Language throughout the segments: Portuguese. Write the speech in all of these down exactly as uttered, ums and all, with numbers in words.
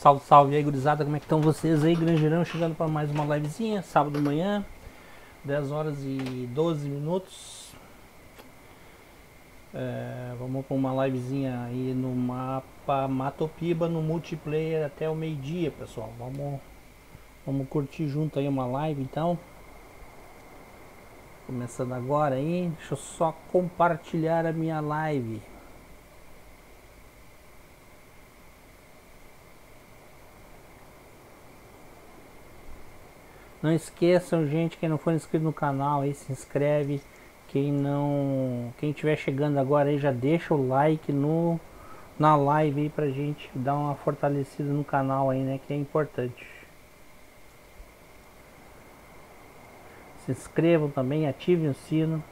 Salve, salve aí, gurizada, como é que estão vocês aí? Grangeirão chegando para mais uma livezinha, sábado de manhã, dez horas e doze minutos. É, vamos para uma livezinha aí no mapa Matopiba, no multiplayer até o meio-dia, pessoal. Vamos, vamos curtir junto aí uma live então. Começando agora aí, deixa eu só compartilhar a minha live. Não esqueçam, gente, quem não for inscrito no canal aí, se inscreve. Quem não, quem estiver chegando agora aí, já deixa o like no na live aí pra gente dar uma fortalecida no canal aí, né, que é importante. Se inscrevam também, ativem o sino.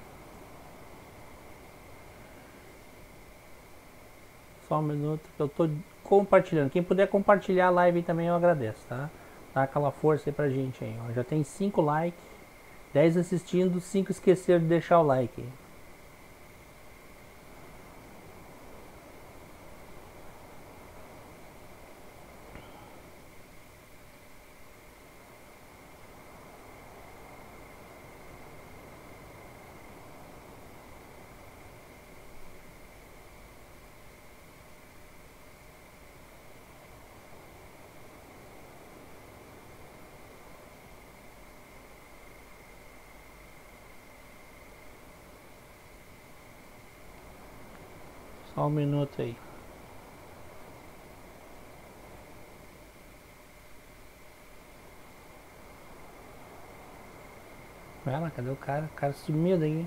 Só um minuto que eu tô compartilhando. Quem puder compartilhar a live aí também eu agradeço, tá? Dá aquela força aí pra gente aí, ó. Já tem cinco likes, dez assistindo, cinco esqueceram de deixar o like aí. Só um minuto aí. Vai lá, cadê o cara? O cara sumiu daí.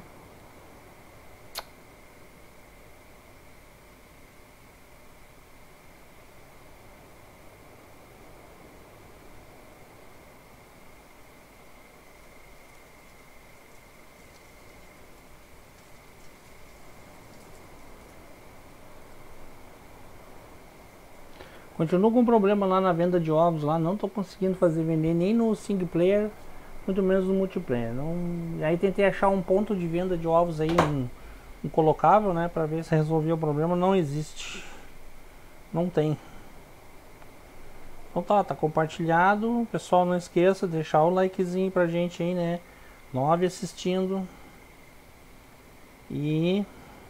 Continuo com um problema lá na venda de ovos lá, não tô conseguindo fazer vender nem no single player, muito menos no multiplayer. Não... Aí tentei achar um ponto de venda de ovos aí, um, um colocável, né, pra ver se resolvia o problema. Não existe, não tem. Então tá, tá compartilhado. Pessoal, não esqueça de deixar o likezinho pra gente aí, né, nove assistindo. E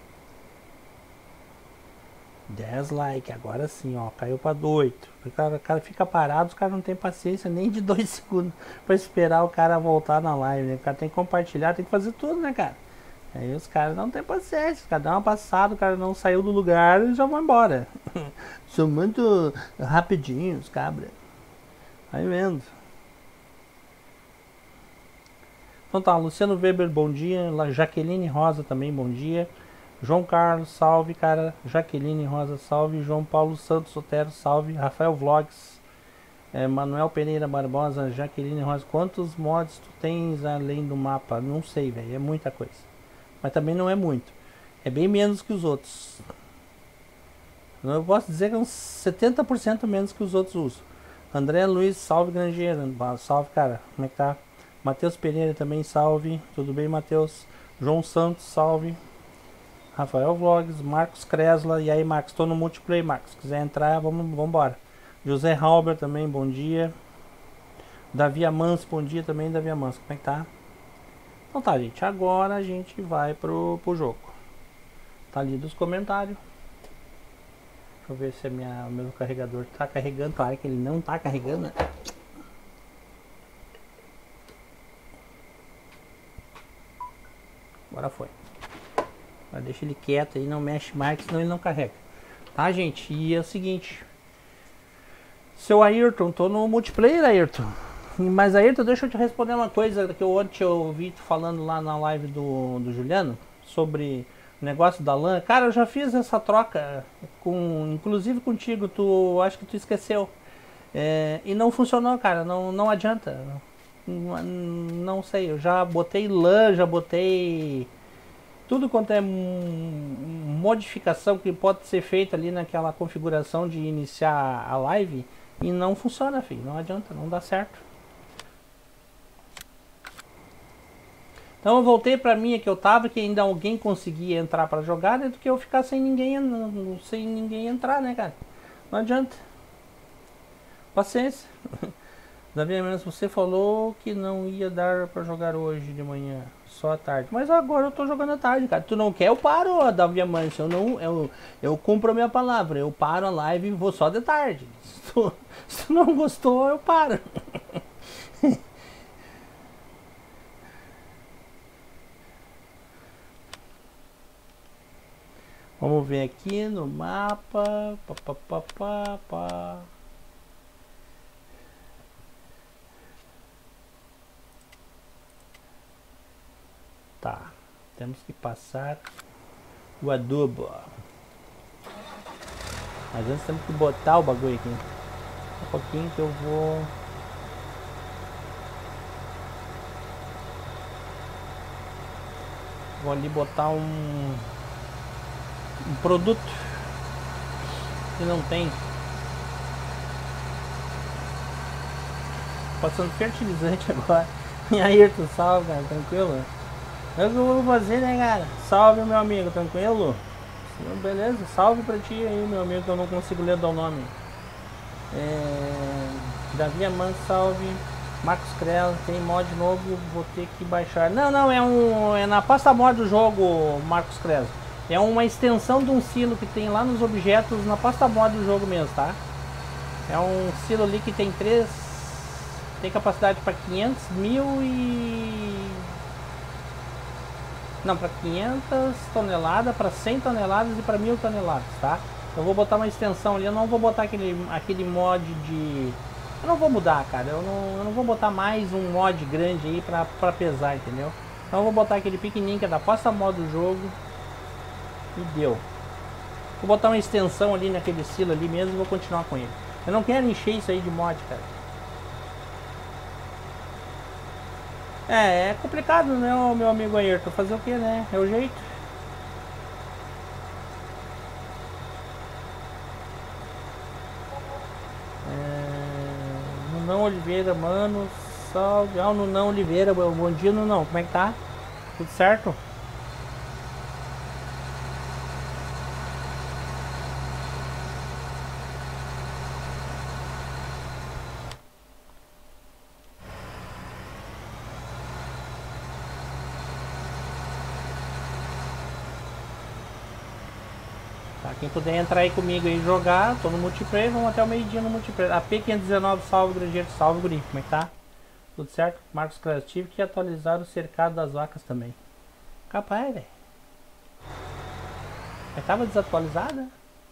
dez likes, agora sim, ó, caiu para oito. O cara, o cara fica parado, os caras não tem paciência nem de dois segundos para esperar o cara voltar na live, né? O cara tem que compartilhar, tem que fazer tudo, né, cara? Aí os caras não tem paciência, o cara dá uma passada, o cara não saiu do lugar e já vão embora. São muito rapidinhos, cabra. Vai vendo. Então tá, Luciano Weber, bom dia. Jaqueline Rosa também, bom dia. João Carlos, salve, cara. Jaqueline Rosa, salve. João Paulo Santos Sotero, salve. Rafael Vlogs, é, Manuel Pereira Barbosa, Jaqueline Rosa. Quantos mods tu tens além do mapa? Não sei, velho. É muita coisa. Mas também não é muito. É bem menos que os outros. Eu posso dizer que é uns setenta por cento menos que os outros usam. André Luiz, salve, Grangeiro. Salve, cara. Como é que tá? Matheus Pereira também, salve. Tudo bem, Matheus? João Santos, salve. Rafael Vlogs, Marcos Cresla. E aí, Marcos, tô no multiplayer, Marcos. Se quiser entrar, vamos, vamos embora. José Halber também, bom dia. Davi Amans, bom dia também, Davi Amans. Como é que tá? Então tá, gente. Agora a gente vai pro, pro jogo. Tá ali dos comentários. Deixa eu ver se a minha, o meu carregador tá carregando. Claro que ele não tá carregando, né? Agora foi. Agora deixa ele quieto aí, não mexe mais, senão ele não carrega. Tá, gente? E é o seguinte. Seu Ayrton, tô no multiplayer, Ayrton. Mas, Ayrton, deixa eu te responder uma coisa que eu ontem eu ouvi tu falando lá na live do, do Juliano. Sobre o negócio da LAN. Cara, eu já fiz essa troca, com, inclusive contigo. Tu, acho que tu esqueceu. É, e não funcionou, cara. Não, não adianta. Não, não sei, eu já botei LAN, já botei... Tudo quanto é modificação que pode ser feita ali naquela configuração de iniciar a live e não funciona, filho. Não adianta, não dá certo. Então eu voltei pra minha que eu tava, que ainda alguém conseguia entrar pra jogar, né, do que eu ficar sem ninguém, sem ninguém entrar, né, cara? Não adianta. Paciência. Davi Amenas, você falou que não ia dar pra jogar hoje de manhã, só à tarde. Mas agora eu tô jogando à tarde, cara. Tu não quer, eu paro, Davi Amenas. Eu não, eu, eu cumpro a minha palavra. Eu paro a live e vou só de tarde. Se tu, se tu não gostou, eu paro. Vamos ver aqui no mapa. Pá, pá, pá, pá, pá. Tá, temos que passar o adubo. Mas antes temos que botar o bagulho aqui. Um pouquinho que eu vou... Vou ali botar um... Um produto que não tem. Passando fertilizante agora. E aí, tu salve, cara, tranquilo? É o que eu vou fazer, né, cara? Salve, meu amigo, tranquilo? Beleza, salve pra ti aí, meu amigo, que eu não consigo ler o nome. É... Davi Aman, salve. Marcos Crela, tem mod novo, vou ter que baixar. Não, não, é um é na pasta mod do jogo, Marcos Crela. É uma extensão de um silo que tem lá nos objetos, na pasta mod do jogo mesmo, tá? É um silo ali que tem três... Tem capacidade para quinhentos mil e... Não, para quinhentas toneladas, para cem toneladas e para mil toneladas, tá? Eu vou botar uma extensão ali, eu não vou botar aquele, aquele mod de... Eu não vou mudar, cara, eu não, eu não vou botar mais um mod grande aí pra, pra pesar, entendeu? Então eu vou botar aquele pequenininho que é da pasta mod do jogo. E deu. Vou botar uma extensão ali naquele silo ali mesmo e vou continuar com ele. Eu não quero encher isso aí de mod, cara. É, é complicado, né, meu amigo Ayrton? Fazer o que, né? É o jeito. É... Nunão Oliveira, mano. Salve. Ah, o Nunão Oliveira. Bom dia, Nunão. Como é que tá? Tudo certo? Tá, quem puder entrar aí comigo e jogar, tô no multiplayer, vamos até o meio-dia no multiplayer. A P quinhentos e dezenove, salve, granjeiro, salve, guri, como é que tá? Tudo certo? Marcos Class, tive que atualizar o cercado das vacas também. Capaz, velho. Mas tava desatualizada?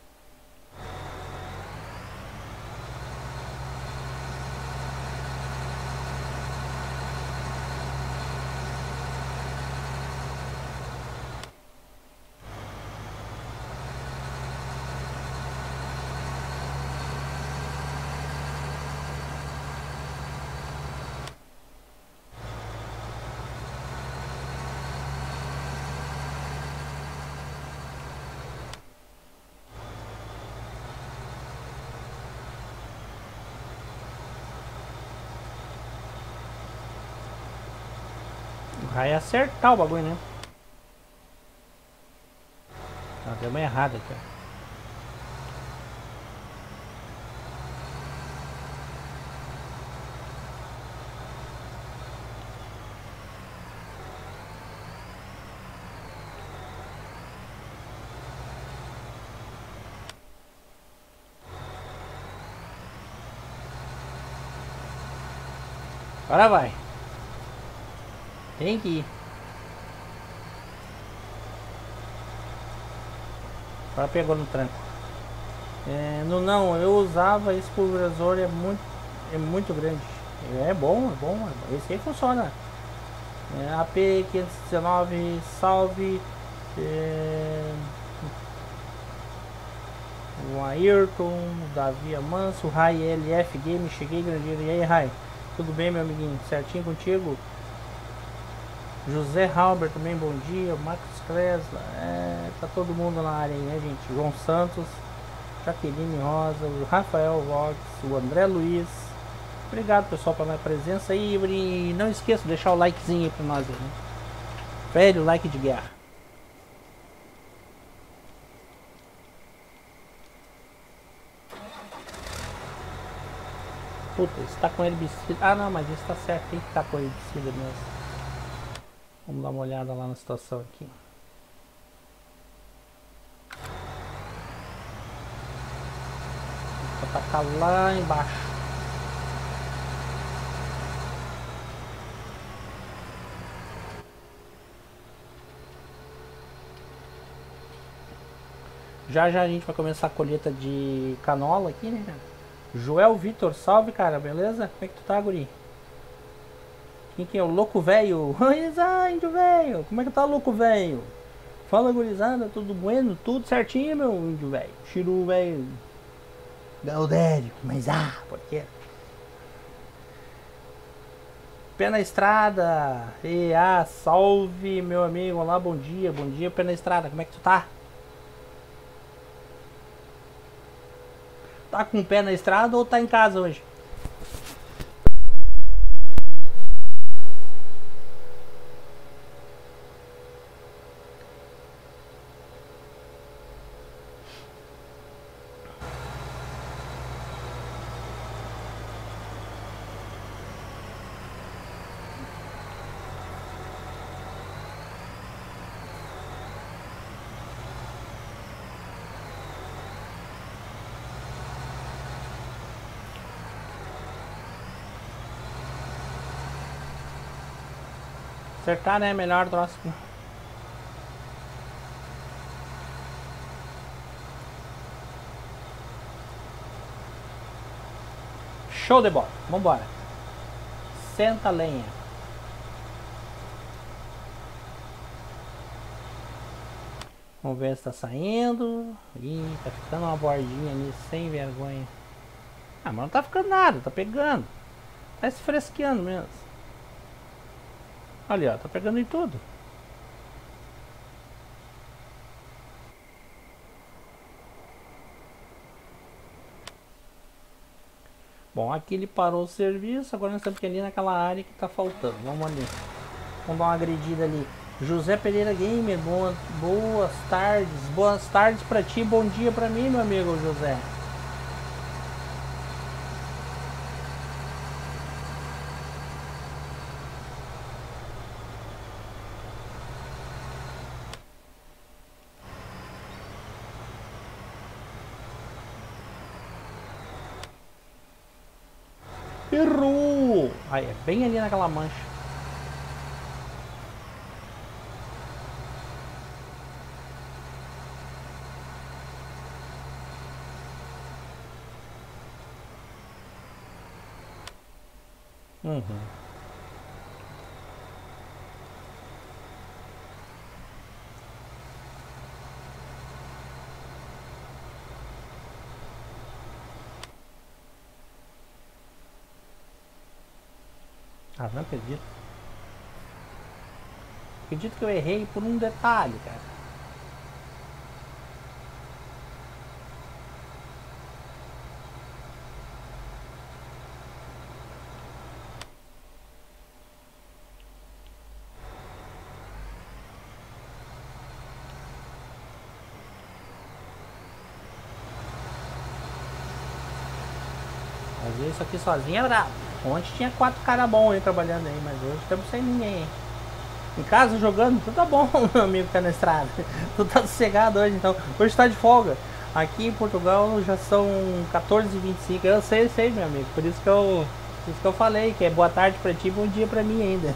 Vai acertar o bagulho, né? Ah, deu uma errada aqui, ó. Agora vai. Tem que ir. Agora pegou no tranco. É, no não, eu usava esse pulverizador, é muito, é muito grande. É bom, é bom. Esse aí funciona. É, A P quinhentos e dezenove, salve. É, o Ayrton, Davi Amanso, Rai L F Game, cheguei grandeiro. E aí, Rai? Tudo bem, meu amiguinho? Certinho contigo? José Halber também, bom dia. Marcos Cresla, é, tá todo mundo na área aí, né, gente? João Santos, Jaqueline Rosa, o Rafael Vox, o André Luiz. Obrigado, pessoal, pela presença aí. E não esqueça de deixar o likezinho aí pra nós aí, né? Velho like de guerra. Puta, esse tá com herbicida. Ah não, mas esse tá certo, tem que estar com herbicida mesmo. Vamos dar uma olhada lá na situação aqui. Vou tacar lá embaixo. Já já a gente vai começar a colheita de canola aqui, né, cara? Joel Vitor, salve, cara, beleza? Como é que tu tá, guri? Quem que é o louco velho? Ai, índio velho! Como é que tá, louco velho? Fala, gurizada, tudo bueno? Tudo certinho, meu índio velho? Chiru velho. Gaudério, mas ah, por quê? Pé na estrada! E ah, salve, meu amigo! Olá, bom dia, bom dia, pé na estrada, como é que tu tá? Tá com o pé na estrada ou tá em casa hoje? Acertar, né? Melhor troço. Show de bola. Vambora. Senta a lenha. Vamos ver se tá saindo. Ih, tá ficando uma bordinha ali, sem vergonha. Ah, mas não tá ficando nada, tá pegando. Tá esfresqueando mesmo. Olha, ó, tá pegando em tudo. Bom, aqui ele parou o serviço, agora nós estamos ali naquela área que tá faltando. Vamos ali. Vamos dar uma agredida ali. José Pereira Gamer, boas, boas tardes. Boas tardes pra ti, bom dia pra mim, meu amigo José. Errou! Aí, é bem ali naquela mancha. Uhum. Ah, não acredito. Acredito que eu errei por um detalhe, cara. Às vezes isso aqui sozinho é brabo. Ontem tinha quatro caras bons aí trabalhando aí, mas hoje estamos sem ninguém. Em casa jogando, tudo tá bom, meu amigo que tá na estrada. Tudo tá sossegado hoje, então. Hoje tá de folga. Aqui em Portugal já são quatorze e vinte e cinco. Eu sei, sei, meu amigo. Por isso que eu, por isso que eu falei que é boa tarde pra ti e bom dia pra mim ainda.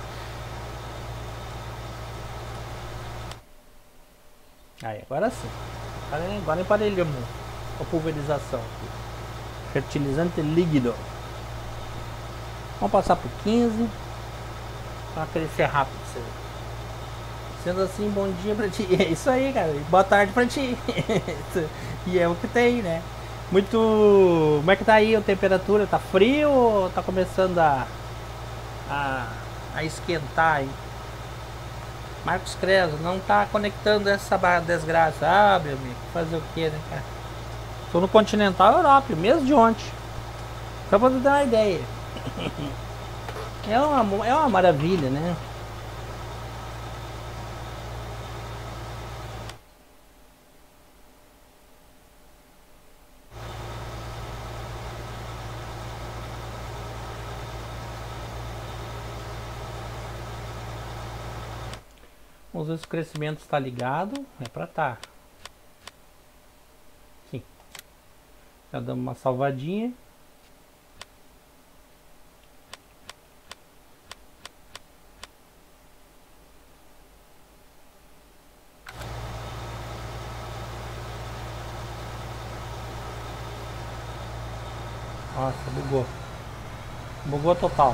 Aí, agora sim. Agora emparelhamos a pulverização aqui. Fertilizante líquido. Vamos passar por quinze. Pra crescer rápido. Sendo assim, bom dia pra ti. É isso aí, cara. Boa tarde pra ti. E é o que tem, né? Muito. Como é que tá aí a temperatura? Tá frio ou tá começando a. a, a esquentar aí? Marcos Creso, não tá conectando essa desgraça. Ah, meu amigo, fazer o que, né, cara? Tô no Continental Europa, mesmo de ontem. Só pra você dar uma ideia. É uma, é uma maravilha, né? Vamos ver se o crescimento está ligado. É pra tá. Aqui. Já damos uma salvadinha. Nossa, bugou. Bugou total.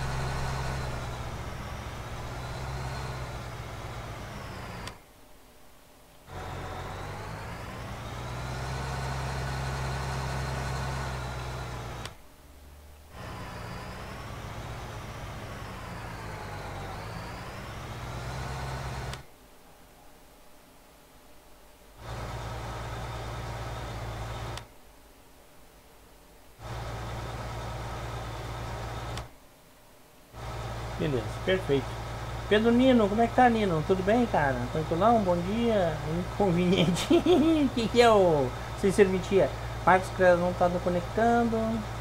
Beleza, perfeito. Pedro Nino, como é que tá, Nino? Tudo bem, cara? Tranquilão? Bom dia. Inconveniente. O que, que é o sem serventia? Marcos Cres não tá conectando.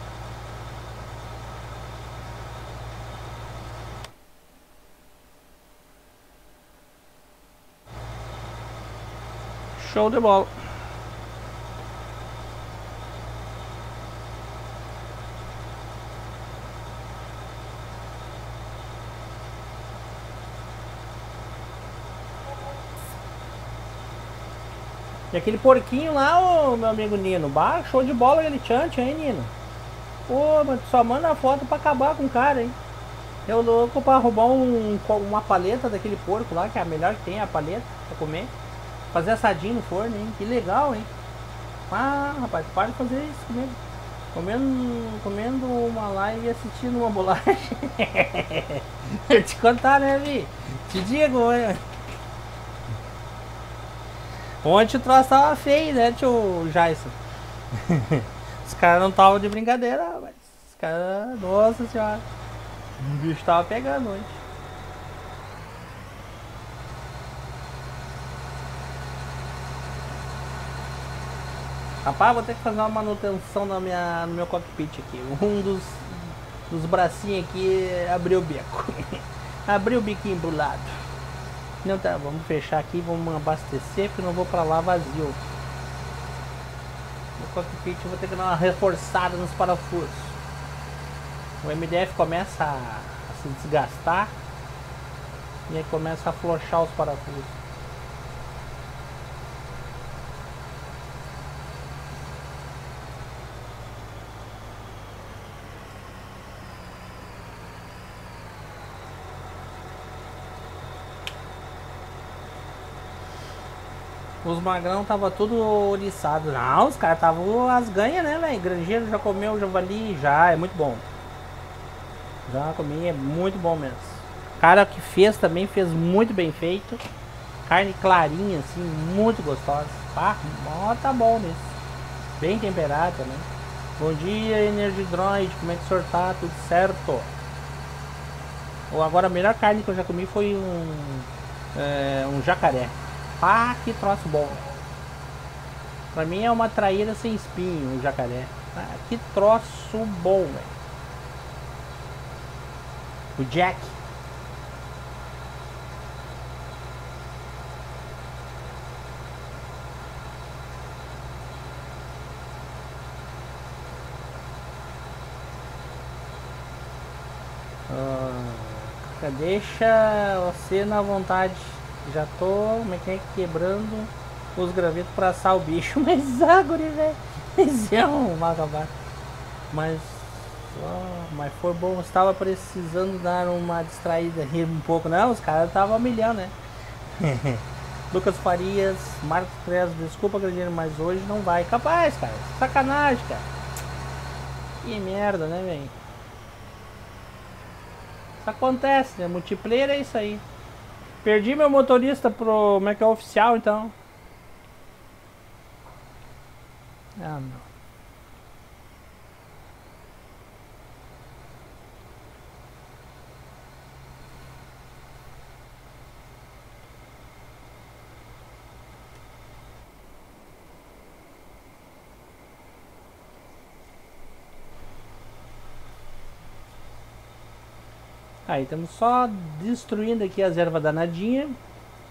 Show de bola. E aquele porquinho lá, ô meu amigo Nino, bah, show de bola aquele chante, hein, Nino? Pô, mas tu só manda a foto pra acabar com o cara, hein? Eu louco pra roubar um, uma paleta daquele porco lá, que é a melhor que tem, a paleta, pra comer. Fazer assadinho no forno, hein? Que legal, hein? Ah, rapaz, para de fazer isso comigo. Comendo, comendo uma live e assistindo uma bolacha. Eu te contar, né, Vi? Te digo, hein? Ontem o troço tava feio, né, tio Jason? Os caras não estavam de brincadeira, mas os caras, nossa senhora, o bicho tava pegando hoje. Rapaz, vou ter que fazer uma manutenção na minha, no meu cockpit aqui. Um dos, dos bracinhos aqui abriu o bico. Abriu o biquinho pro lado. Não, tá, vamos fechar aqui, vamos abastecer, porque não vou pra lá vazio. No cockpit eu vou ter que dar uma reforçada nos parafusos. O M D F começa a, a se desgastar e aí começa a afrouxar os parafusos. Os magrão tava tudo oriçado. Não, os caras estavam as ganhas, né, velho? Granjeiro já comeu javali, já, é muito bom. Já comi, é muito bom mesmo. O cara que fez também fez muito bem feito. Carne clarinha, assim, muito gostosa. Ah, ó, tá bom nisso. Bem temperado também. Bom dia, Energy Droid, como é que o senhor tá? Tudo certo? Ou agora a melhor carne que eu já comi foi um, é, um jacaré. Ah, que troço bom. Pra mim é uma traíra sem espinho, o jacaré. Ah, que troço bom, velho. O Jack. Ah, deixa você na vontade. Já tô, como é que é, quebrando os gravetos pra assar o bicho. Mas agora, velho. Esse é um macabaco. Mas, oh, mas foi bom. Estava precisando dar uma distraída, rir um pouco. Não, os caras estavam milhão, né? Lucas Farias, Marcos Cres, desculpa, Grandeiro, mas hoje não vai. Capaz, cara. Sacanagem, cara. Que merda, né, velho? Isso acontece, né? Multiplayer é isso aí. Perdi meu motorista pro como é que é oficial, então. Ah, não. Aí estamos só destruindo aqui as ervas danadinhas.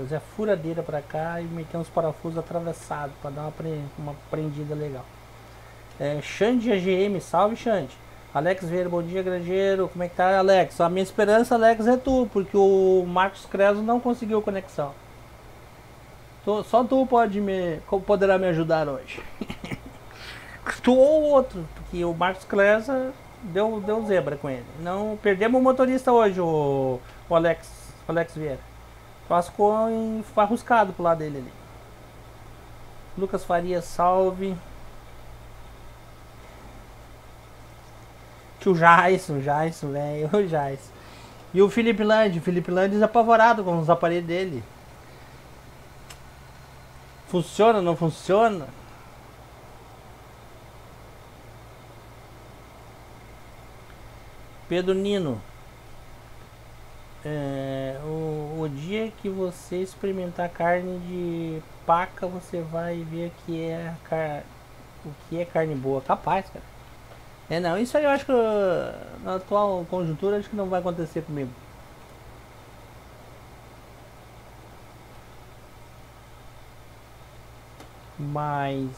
Trazer a furadeira pra cá e meter uns parafusos atravessados pra dar uma, pre... uma prendida legal. É, Xande A G M, salve Xande. Alex Vieira, bom dia, granjeiro. Como é que tá, Alex? A minha esperança, Alex, é tu, porque o Marcos Creso não conseguiu conexão. Tu, só tu pode me, poderá me ajudar hoje. Tu ou outro, porque o Marcos Creso deu, deu zebra com ele. Não perdemos o motorista hoje, o, o Alex, o Alex Vieira. Ficou enfarruscado pro lado dele ali. Lucas Faria, salve. O Jason, o Jason, velho, o Jason. E o Felipe Land, o Felipe Land apavorado com os aparelhos dele. Funciona, não funciona? Pedro Nino. É, o, o dia que você experimentar carne de paca, você vai ver que é car... o que é carne boa. Capaz, cara. É, não, isso aí eu acho que na atual conjuntura acho que não vai acontecer comigo. Mas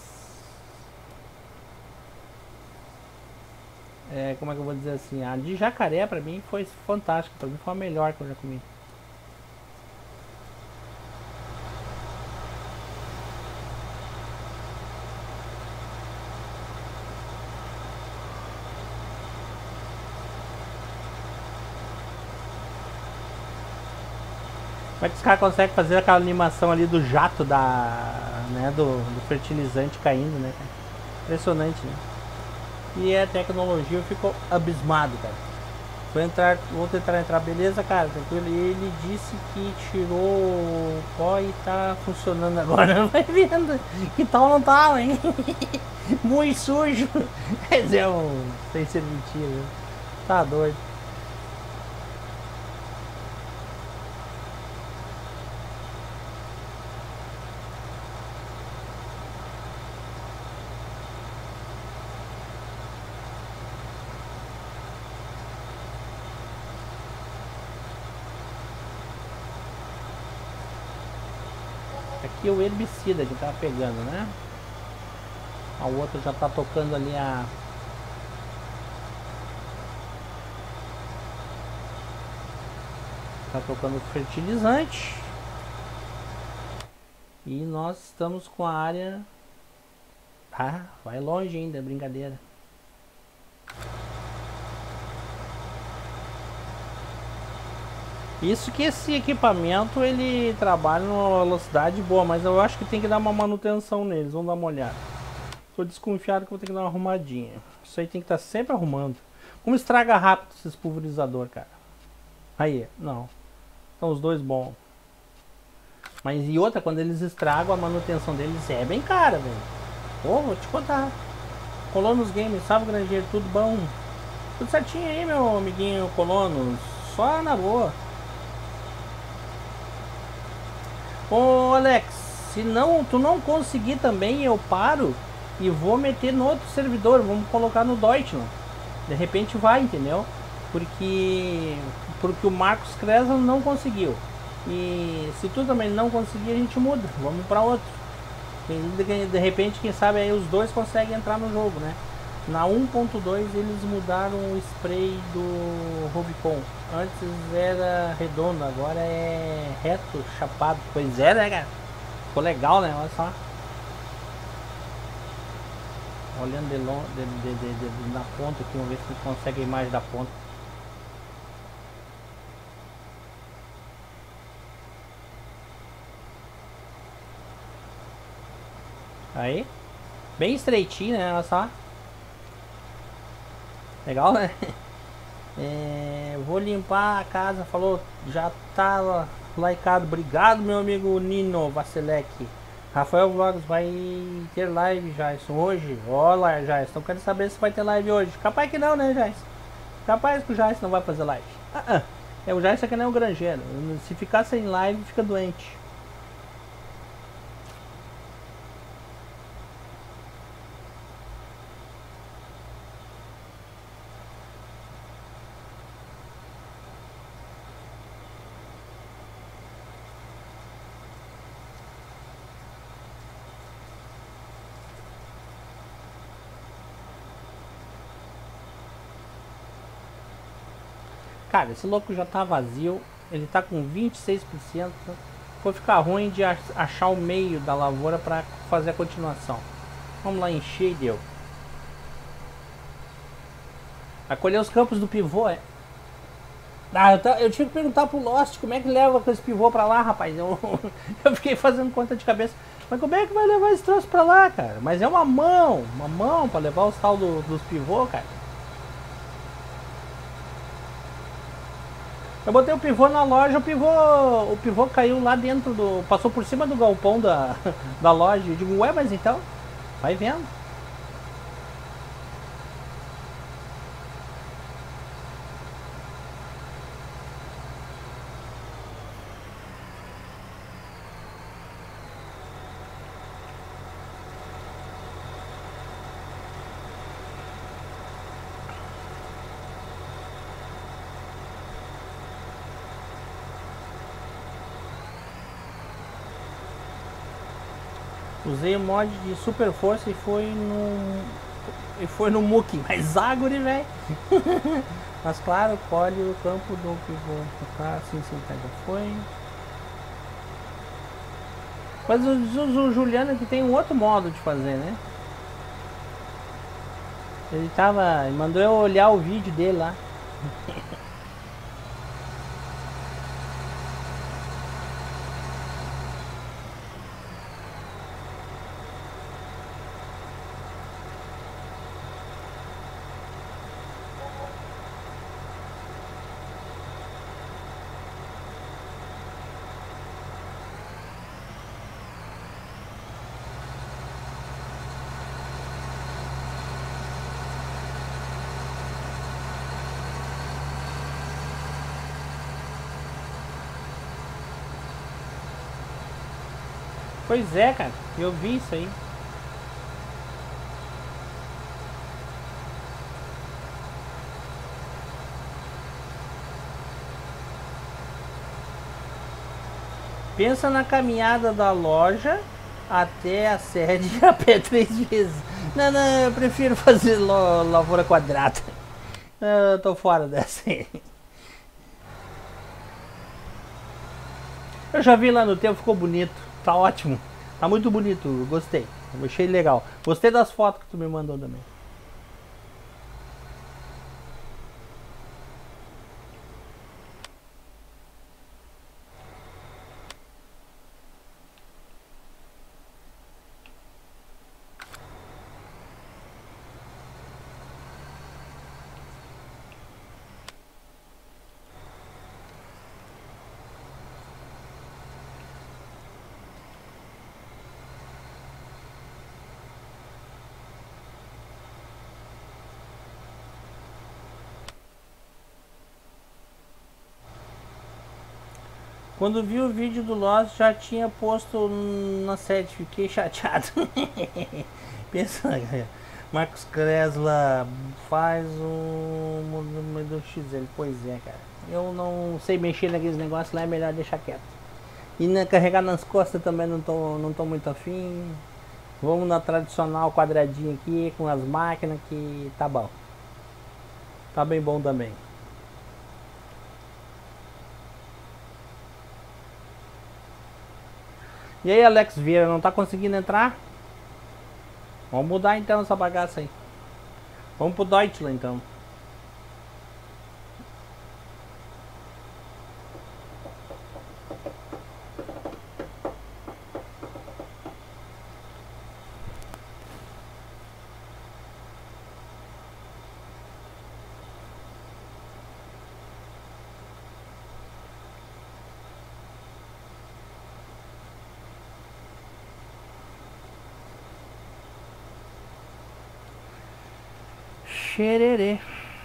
é, como é que eu vou dizer assim, a de jacaré pra mim foi fantástica, pra mim foi a melhor que eu já comi. Como é que os caras conseguem fazer aquela animação ali do jato da, né, do, do fertilizante caindo, né, cara? Impressionante, né? E a tecnologia, eu fico abismado, cara. Vou entrar, vou tentar entrar, beleza, cara? Tranquilo. Ele disse que tirou o pó e tá funcionando agora. Vai vendo. Que tal não tá, hein? Muito sujo. Mas é um. Sem ser mentira. Tá doido. Aqui é o herbicida que tá pegando, né? A outra já tá tocando ali a... Tá tocando o fertilizante. E nós estamos com a área... Ah, vai longe ainda, é brincadeira. Isso que esse equipamento ele trabalha numa velocidade boa, mas eu acho que tem que dar uma manutenção neles, vamos dar uma olhada. Tô desconfiado que vou ter que dar uma arrumadinha. Isso aí tem que estar sempre arrumando. Como estraga rápido esse pulverizador, cara. Aí, não. São os dois bons. Mas e outra, quando eles estragam, a manutenção deles é bem cara, velho. Pô, vou te contar. Colonos Games, salve granjeiro, tudo bom? Tudo certinho aí, meu amiguinho Colonos. Só na boa. Ô Alex, se não, tu não conseguir também, eu paro e vou meter no outro servidor, vamos colocar no Deutschland. De repente vai, entendeu? Porque porque o Marcos Kresa não conseguiu. E se tu também não conseguir, a gente muda, vamos para outro. De, de repente, quem sabe aí os dois conseguem entrar no jogo, né? Na um ponto dois eles mudaram o spray do Rubicon. Antes era redondo, agora é reto, chapado. Pois é, né, cara? Ficou legal, né? Olha só. Olhando de, long, de, de, de, de, na ponta aqui, vamos ver se a gente consegue a imagem da ponta. Aí. Bem estreitinho, né? Olha só. Legal, né? É, vou limpar a casa, falou, já tá likeado. Obrigado, meu amigo Nino Vasilek. Rafael Vlogs vai ter live, Jason, hoje. Olá, Jason, então quero saber se vai ter live hoje. Capaz que não, né, Jason? Capaz que o Jason não vai fazer live. Ah, ah. É, o Jason que nem o granjeiro. Se ficar sem live, fica doente. Cara, esse louco já tá vazio. Ele tá com vinte e seis por cento. Foi ficar ruim de achar o meio da lavoura para fazer a continuação. Vamos lá, encher e deu. Acolher os campos do pivô é. Ah, eu, eu tive que perguntar pro Lost como é que leva com esse pivô pra lá, rapaz. Eu, eu fiquei fazendo conta de cabeça. Mas como é que vai levar esse troço pra lá, cara? Mas é uma mão, uma mão pra levar os tal do, dos pivô, cara. Eu botei o pivô na loja, o pivô, o pivô caiu lá dentro do... Passou por cima do galpão da, da loja. Eu digo, ué, mas então, vai vendo. Usei o mod de super força e foi no... E foi no Muki, mas Aguri, velho. Mas claro, colhe o campo do pivô. Tá, sim, sim, tá, já foi. Mas o, o, o Juliano que tem um outro modo de fazer, né? Ele tava... Ele mandou eu olhar o vídeo dele lá. Pois é, cara. Eu vi isso aí. Pensa na caminhada da loja até a sede a pé três vezes. Não, não, eu prefiro fazer lavoura quadrada. Eu tô fora dessa aí. Eu já vi lá no tempo, ficou bonito. Tá ótimo. Tá muito bonito, gostei. Eu achei legal. Gostei das fotos que tu me mandou também. Quando vi o vídeo do Lost já tinha posto na sede, fiquei chateado. Pensa, Marcos Kresla faz o um, do X L, pois é, cara. Eu não sei mexer naqueles negócios lá, é melhor deixar quieto. E na, carregar nas costas também não tô, não tô muito afim. Vamos na tradicional quadradinha aqui com as máquinas que tá bom. Tá bem bom também. E aí, Alex Vieira, não tá conseguindo entrar? Vamos mudar então essa bagaça aí. Vamos pro Deutschland então. Xererê.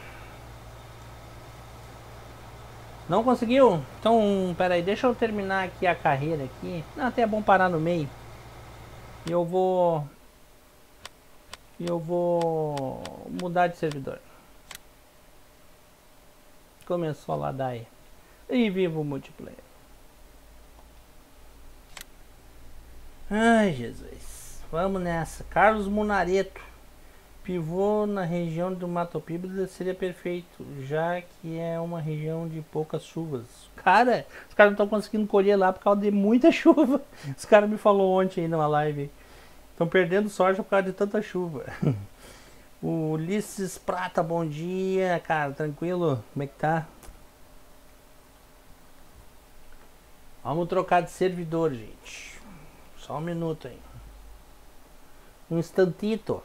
Não conseguiu? Então, pera aí, deixa eu terminar aqui a carreira aqui. Não, até é bom parar no meio. E eu vou... Eu vou mudar de servidor. Começou lá daí. E vivo o multiplayer. Ai, Jesus. Vamos nessa. Carlos Munareto. Pivô na região do Mato Piba seria perfeito, já que é uma região de poucas chuvas. Cara, os caras não estão conseguindo colher lá por causa de muita chuva. Os caras me falaram ontem aí numa live. Estão perdendo soja por causa de tanta chuva. O Ulisses Prata, bom dia, cara, tranquilo? Como é que tá? Vamos trocar de servidor, gente. Só um minuto aí. Um instantito.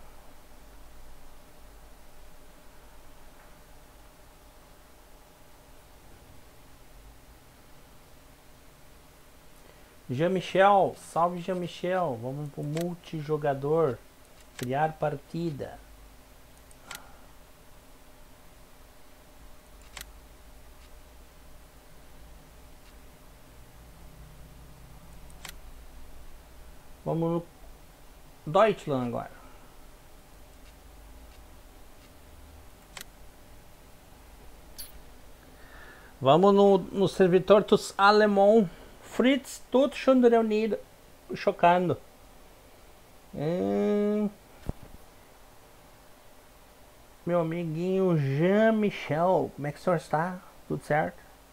Jean-Michel, salve Jean-Michel. Vamos pro multijogador. Criar partida. Vamos no Deutschland agora. Vamos no, no servidor dos alemão. Fritz, tudo schon reunido. Chocando. Hum, meu amiguinho Jean-Michel. Como é que o senhor está? Tudo certo?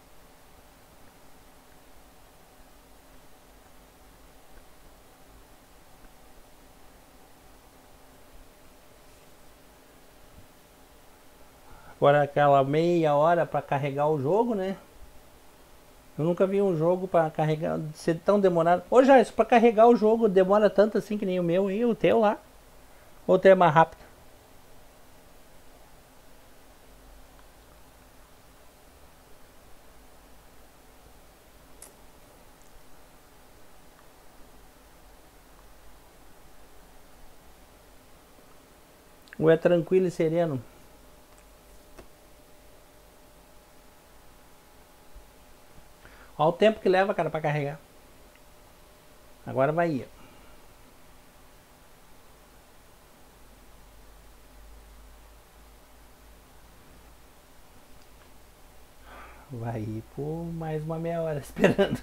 Agora aquela meia hora para carregar o jogo, né? Eu nunca vi um jogo para carregar ser tão demorado. Ô Jair, para carregar o jogo demora tanto assim que nem o meu e o teu lá? Ou o teu é mais rápido? Ou é tranquilo e sereno? Olha o tempo que leva, cara, pra carregar. Agora vai ir. Vai ir por mais uma meia hora esperando.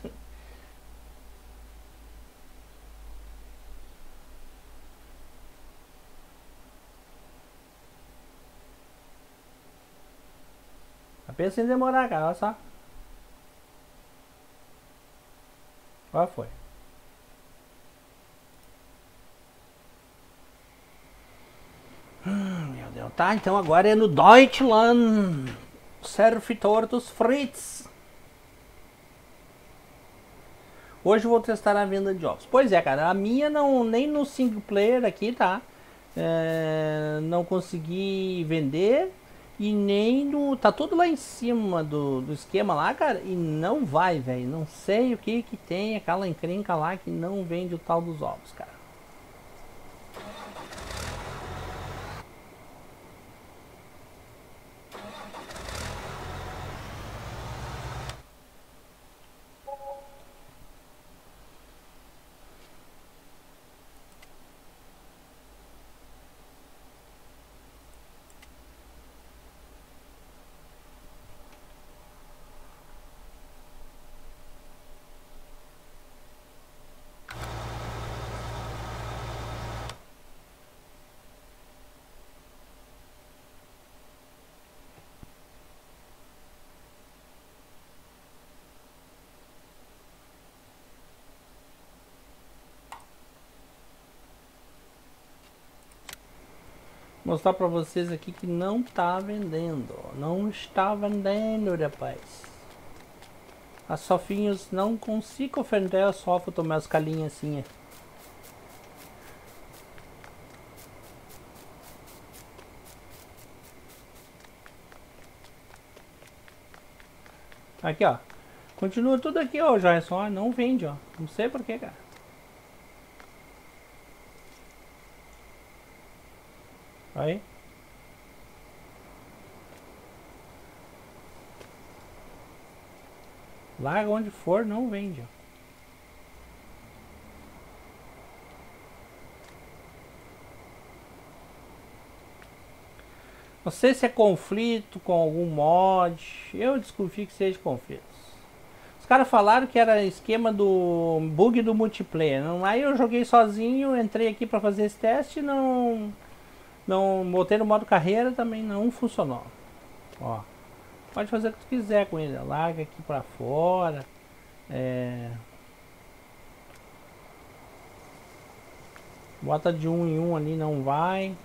Pensa em demorar, cara, olha só. Olha, foi. Hum, meu Deus. Tá, então agora é no Deutschland. Servidor dos Fritz. Hoje eu vou testar a venda de jogos. Pois é, cara, a minha não, nem no single player aqui, tá? É, não consegui vender. E nem no... Tá tudo lá em cima do, do esquema lá, cara. E não vai, velho. Não sei o que que tem aquela encrenca lá que não vende o tal dos ovos, cara. Mostrar pra vocês aqui que não tá vendendo. Não está vendendo, rapaz. As sofinhos não consigo ofender a sofá tomar as calinhas assim. Aqui, ó. Continua tudo aqui, ó, já é só não vende, ó. Não sei porquê, cara. Aí. Lá onde for, não vende, ó. Não sei se é conflito com algum mod. Eu desconfio que seja conflito. Os caras falaram que era esquema do bug do multiplayer. Aí eu joguei sozinho, entrei aqui pra fazer esse teste e não... Não botei no modo carreira, também não funcionou. Ó, pode fazer o que tu quiser com ele. Larga aqui pra fora. É... Bota de um em um ali, não vai.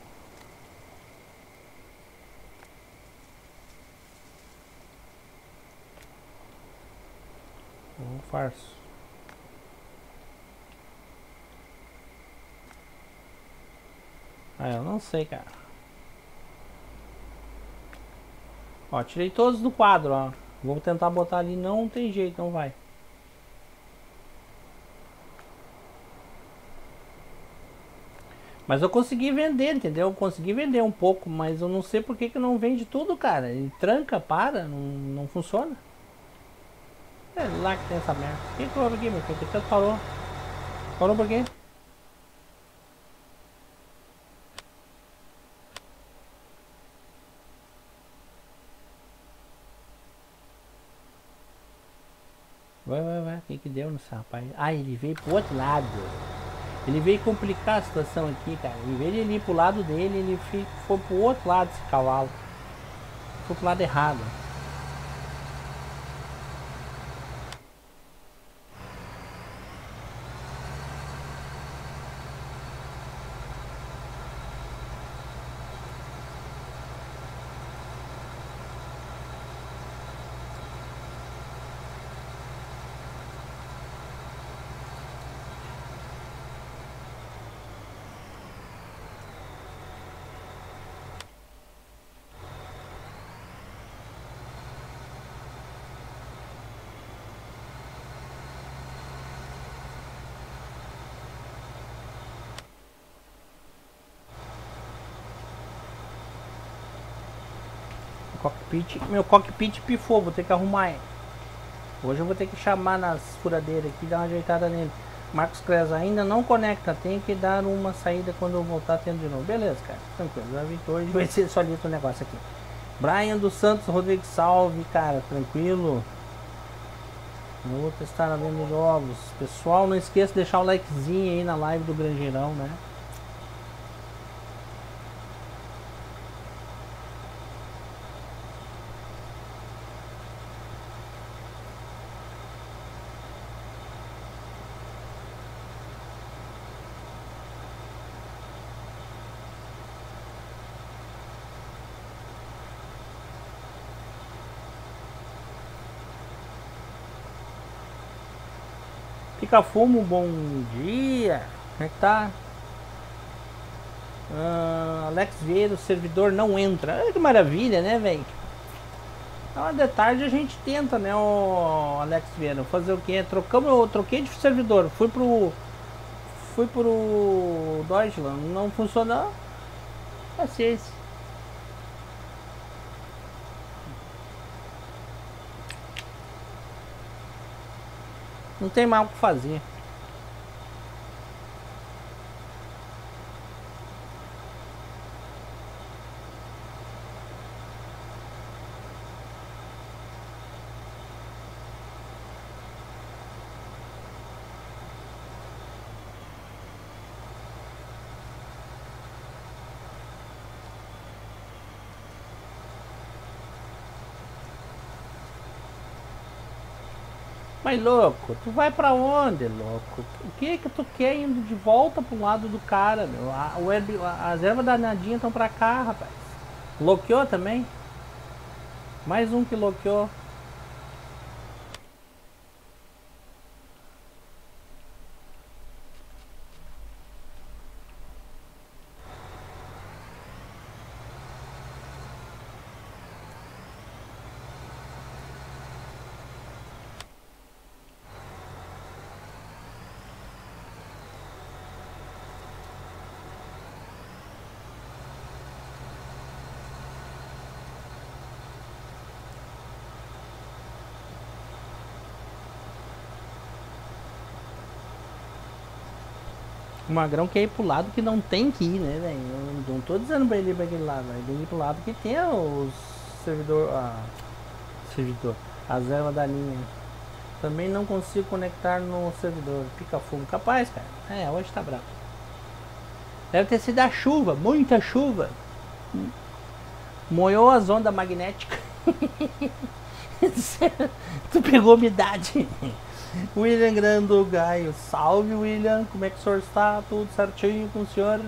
Um farso. Ah, eu não sei, cara. Ó, tirei todos do quadro, ó. Vou tentar botar ali, não tem jeito, não vai. Mas eu consegui vender, entendeu? Eu consegui vender um pouco, mas eu não sei por que que não vende tudo, cara. Ele tranca, para, não, não funciona. É lá que tem essa merda. O que que houve aqui, meu filho? Por que parou? Parou por quê? Vai, vai, vai. O que que deu nesse rapaz? Ah, ele veio pro outro lado. Ele veio complicar a situação aqui, cara. Em vez de ele ir pro lado dele, ele foi pro outro lado desse cavalo. Foi pro lado errado. Cockpit, meu cockpit pifou, vou ter que arrumar ele. Hoje eu vou ter que chamar nas furadeiras aqui e dar uma ajeitada nele. Marcos Cres ainda não conecta, tem que dar uma saída quando eu voltar tendo de novo. Beleza, cara, tranquilo. Já vi que hoje vai ser só o negócio aqui. Brian dos Santos Rodrigues, salve, cara, tranquilo. Eu vou testar na venda de ovos. Pessoal, não esqueça de deixar o likezinho aí na live do Grangeirão, né? Pica Fumo, bom dia. Como é que tá? Uh, Alex Vieira, o servidor não entra. Olha que maravilha, né, velho? Então, de tarde a gente tenta, né, o Alex Vieira. Fazer o que? Trocamos, eu troquei de servidor. Fui pro. Fui pro Deutschland. Não funcionou. Paciência. Não tem mal o que fazer. Mas louco, tu vai pra onde, louco? O que que tu quer indo de volta pro lado do cara, meu? A, o herb, as ervas danadinhas estão pra cá, rapaz. Loqueou também? Mais um que loqueou. O Magrão quer ir pro lado que não tem que ir, né, velho? Eu não tô dizendo pra ele ir pra aquele lado, ele tem que ir pro lado que tem os servidor. Ah, servidor. As ervas da linha. Também não consigo conectar no servidor. Pica fogo. Capaz, cara. É, hoje tá bravo. Deve ter sido a chuva, muita chuva. Moeu as ondas magnéticas. Tu pegou umidade. William Grando Gaio. Salve, William. Como é que o senhor está? Tudo certinho com o senhor?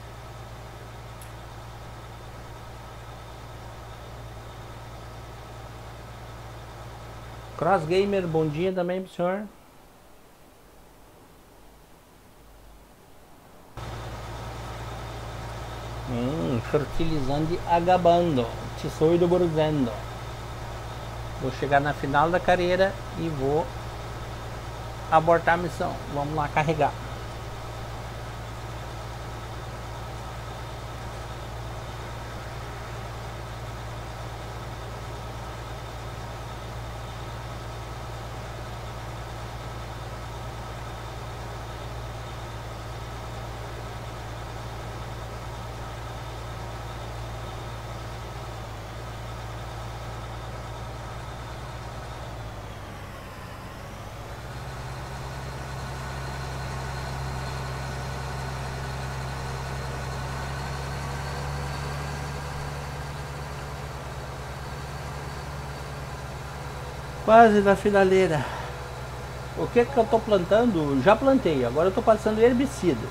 Cross Gamer, bom dia também pro senhor. Hum, fertilizante agabando. Te sou do Borzendo. Vou chegar na final da carreira e vou abortar a missão. Vamos lá carregar. Quase na finaleira. O que que eu tô plantando? Já plantei, agora eu tô passando herbicida.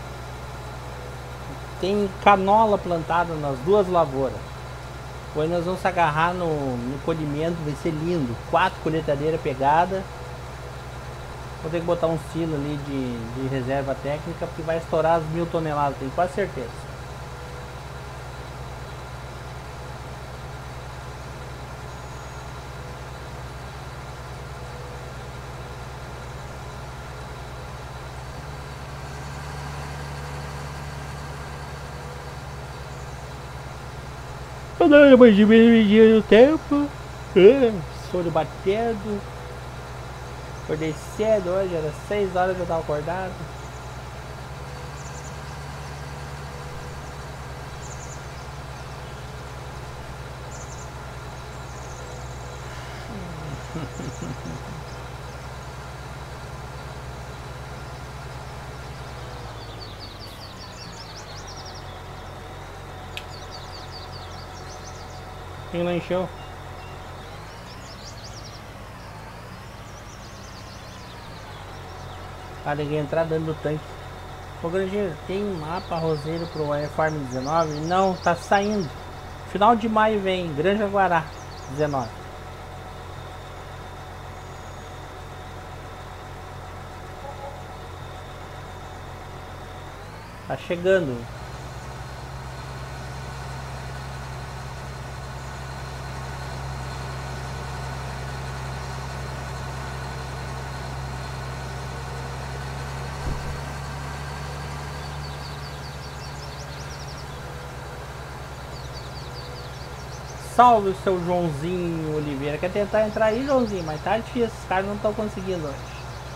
Tem canola plantada nas duas lavouras. Depois nós vamos se agarrar no, no colhimento, vai ser lindo. Quatro colheitadeiras pegadas. Vou ter que botar um silo ali de, de reserva técnica, porque vai estourar as mil toneladas, tenho quase certeza. Eu não mais diminuir o tempo. É, sono batendo. Acordei cedo hoje, era seis horas que eu tava acordado. Quem não encheu? Ah, ninguém entrar dentro do tanque. Ô Grangeiro, tem um mapa roseiro pro Air Farm dezenove? Não, tá saindo. Final de maio vem, Granja Guará dezenove. Tá chegando. Salve o seu Joãozinho Oliveira. Quer tentar entrar aí, Joãozinho? Mas tá difícil, os caras não estão conseguindo hoje.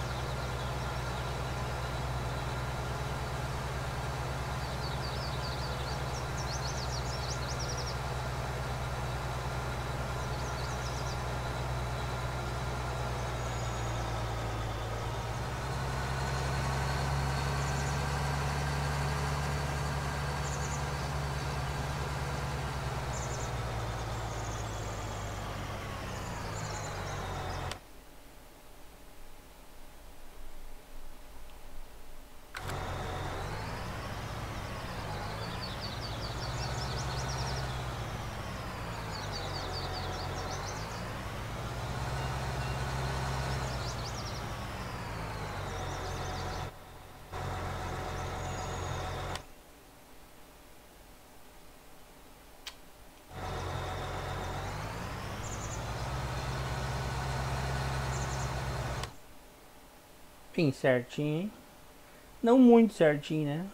Bem certinho, hein? Não muito certinho, né?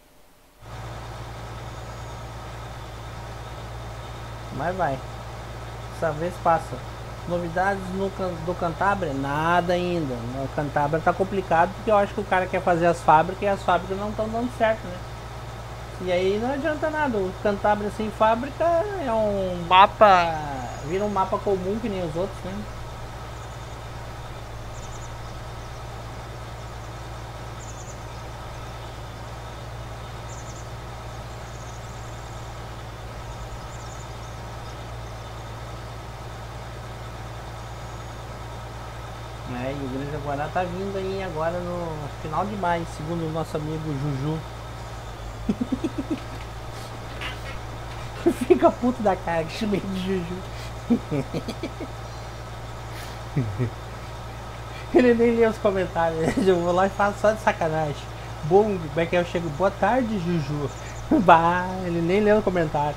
Mas vai. Dessa vez passa. Novidades no, do Cantabria? Nada ainda. O Cantabria tá complicado porque eu acho que o cara quer fazer as fábricas e as fábricas não estão dando certo, né? E aí não adianta nada. O Cantabria sem fábrica é um mapa... Vira um mapa comum que nem os outros, né? É, e o Granja Guará tá vindo aí agora no final de maio, segundo o nosso amigo Juju. Fica puto da cara que chamei de Juju. Ele nem lê os comentários. Eu vou lá e faço só de sacanagem. Bom, como é que eu chego? Boa tarde, Juju. Bah, ele nem lê o comentário.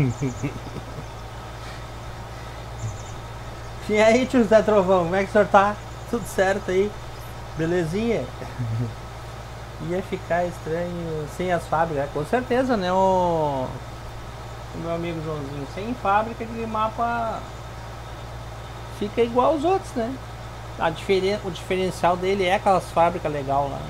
E aí, tio Zé Trovão, como é que o senhor tá? Tudo certo aí? Belezinha? Ia ficar estranho sem as fábricas, com certeza, né, o, o meu amigo Joãozinho. Sem fábrica, aquele mapa fica igual aos outros, né? A diferen... O diferencial dele é aquelas fábricas legais lá.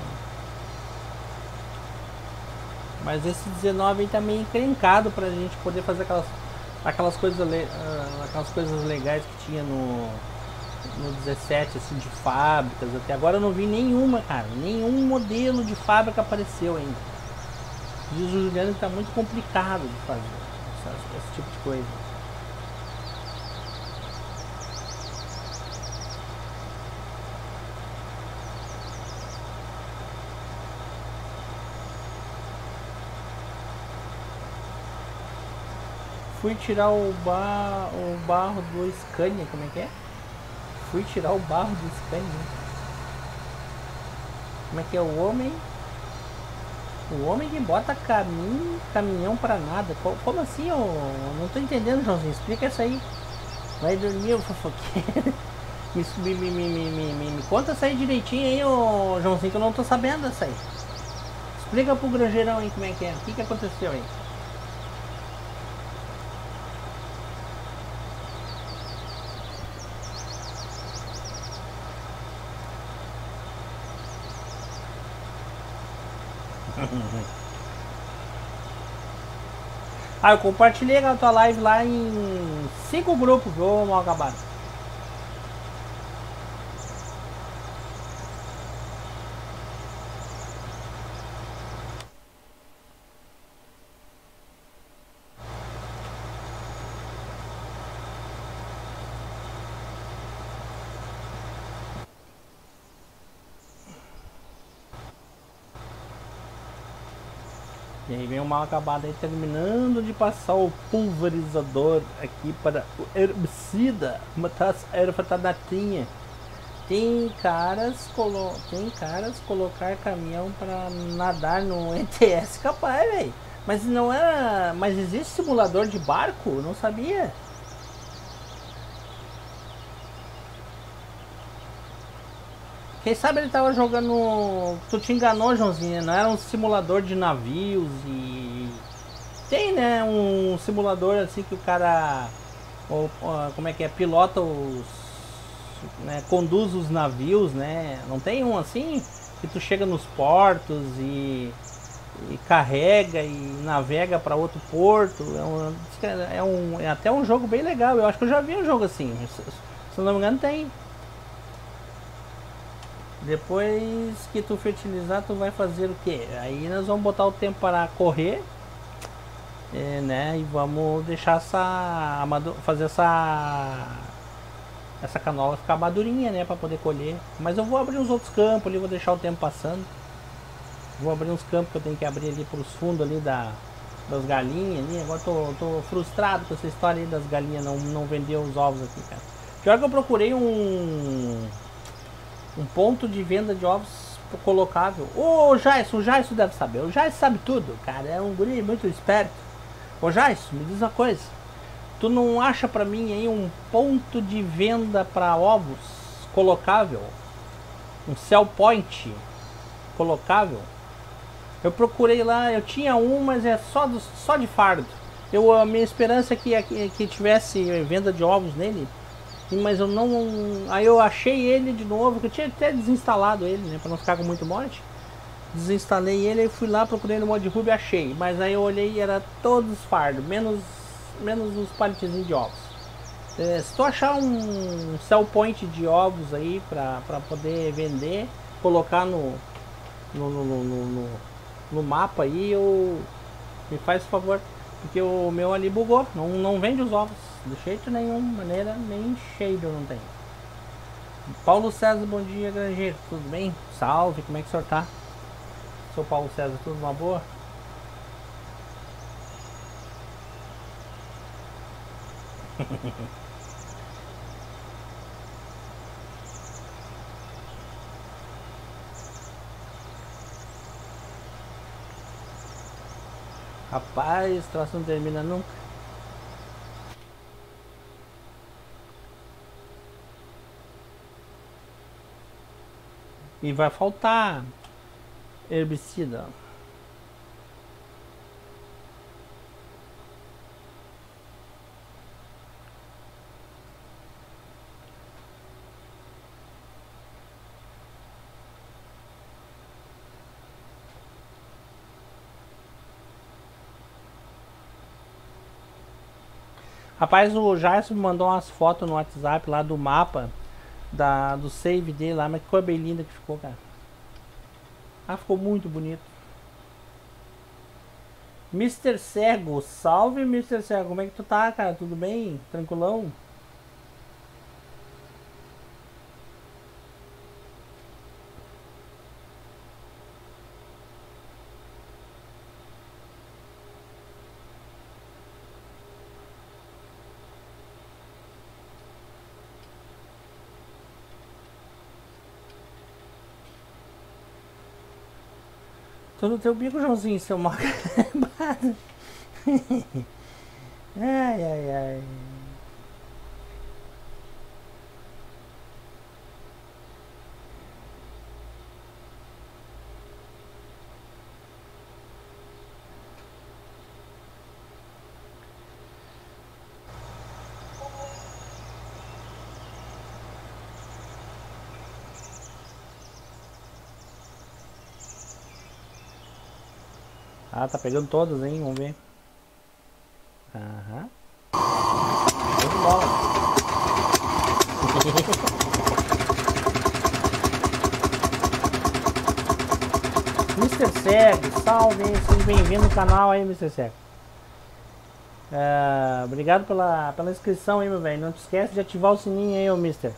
Mas esse dezenove aí tá meio encrencado pra gente poder fazer aquelas, aquelas, coisas, le... aquelas coisas legais que tinha no, no dezessete, assim, de fábricas. Até agora eu não vi nenhuma, cara. Nenhum modelo de fábrica apareceu ainda. Diz o Juliano que tá muito complicado de fazer esse, esse tipo de coisa. Fui tirar o, bar, o barro do Scania, como é que é? Fui tirar o barro do Scania. Como é que é o homem? O homem que bota caminho, caminhão pra nada. Como assim? Eu não tô entendendo, Joãozinho. Explica isso aí. Vai dormir, o fofoqueiro. Me, me, me, me, me, me, me conta isso aí direitinho aí, ô Joãozinho, que eu não tô sabendo isso aí. Explica pro granjeirão aí como é que é. O que que aconteceu aí? Ah, eu compartilhei a tua live lá em cinco grupos, ô mal acabado. E aí vem o mal acabado aí terminando de passar o pulverizador aqui para o herbicida, matar as ervas datinha. Tem caras, colo... tem caras colocar caminhão para nadar no E T S, capaz, velho. Mas não era. Mas existe simulador de barco? Não sabia. Quem sabe ele tava jogando. Tu te enganou, Joãozinho. Não era um simulador de navios e. Tem, né? Um simulador assim que o cara. Ou, como é que é? Pilota os. Né, conduz os navios, né? Não tem um assim? Que tu chega nos portos e. E carrega e navega para outro porto. É, um, é, um, é até um jogo bem legal. Eu acho que eu já vi um jogo assim. Se não me engano, tem. Depois que tu fertilizar, tu vai fazer o que? Aí nós vamos botar o tempo para correr, é, né? E vamos deixar essa fazer essa essa canola ficar madurinha, né? Para poder colher. Mas eu vou abrir os outros campos ali, vou deixar o tempo passando. Vou abrir uns campos que eu tenho que abrir ali para os fundos ali da, das galinhas ali. Agora tô, tô frustrado com essa história aí das galinhas não, não vender os ovos aqui, cara. Pior que eu procurei um um ponto de venda de ovos colocável. Ô Jaisso, o Jaisso deve saber. O Jaisso sabe tudo, cara. É um guri muito esperto. Ô Jaisso, me diz uma coisa. Tu não acha pra mim aí um ponto de venda para ovos colocável? Um sell point colocável? Eu procurei lá, eu tinha um, mas é só, do, só de fardo. Eu, a minha esperança é que, que, que tivesse venda de ovos nele. Mas eu não. Aí eu achei ele de novo, que eu tinha até desinstalado ele, né? Pra não ficar com muito mod. Desinstalei ele e fui lá, procurei no mod Ruby e achei. Mas aí eu olhei e era todos fardos, menos, menos os paletezinhos de ovos. É, se tu achar um sell point de ovos aí pra, pra poder vender, colocar no, no, no, no, no, no mapa aí, eu. Me faz favor. Porque o meu ali bugou, não, não vende os ovos. De jeito nenhum, maneira, nem cheiro não tem. Paulo César, bom dia, granjeiro. Tudo bem? Salve, como é que o senhor tá? Sou Paulo César, tudo uma boa? Rapaz, o troço não termina nunca. E vai faltar herbicida. Rapaz, o Jairson me mandou umas fotos no WhatsApp lá do mapa da, do save dele lá, mas que cor bem linda que ficou, cara. Ah, ficou muito bonito. mister Cego, salve mister Cego, como é que tu tá, cara? Tudo bem? Tranquilão? Tô no teu bico, Joãozinho, seu mal. Ai, ai, ai. Ah, tá pegando todas, hein? Vamos ver. Aham. Show de bola. mister Cego, salve, seja bem-vindo no canal aí, mister Cego. Ah, obrigado pela, pela inscrição aí, meu velho. Não te esquece de ativar o sininho aí, ô mister.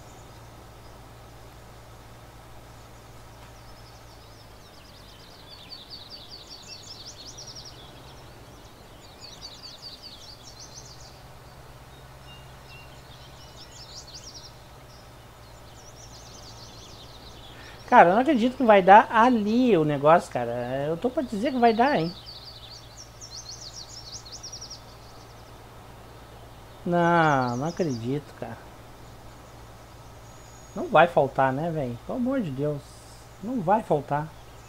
Cara, eu não acredito que vai dar ali o negócio, cara. Eu tô pra dizer que vai dar, hein. Não, não acredito, cara. Não vai faltar, né, velho? Pelo amor de Deus. Não vai faltar.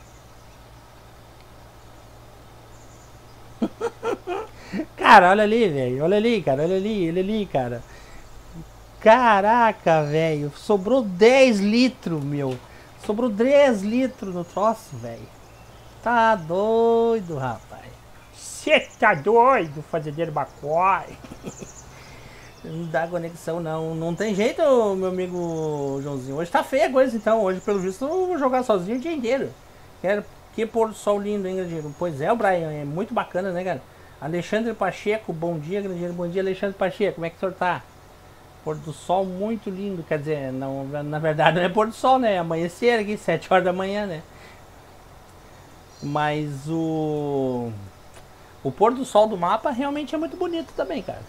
Cara, olha ali, velho. Olha ali, cara. Olha ali, olha ali, cara. Caraca, velho. Sobrou dez litros, meu. Sobrou dez litros no troço, velho. Tá doido, rapaz. Você tá doido, fazendeiro Bacói? Não dá conexão, não. Não tem jeito, meu amigo Joãozinho. Hoje tá feia a coisa, então. Hoje, pelo visto, eu vou jogar sozinho o dia inteiro. Quero que pôr do sol lindo, hein, Grandeiro? Pois é, o Brian. É muito bacana, né, cara? Alexandre Pacheco, bom dia, Grandeiro. Bom dia, Alexandre Pacheco. Como é que o senhor tá? Pôr do sol muito lindo. Quer dizer, não, na verdade não é pôr do sol, né? É amanhecer aqui, sete horas da manhã, né? Mas o... O pôr do sol do mapa realmente é muito bonito também, cara.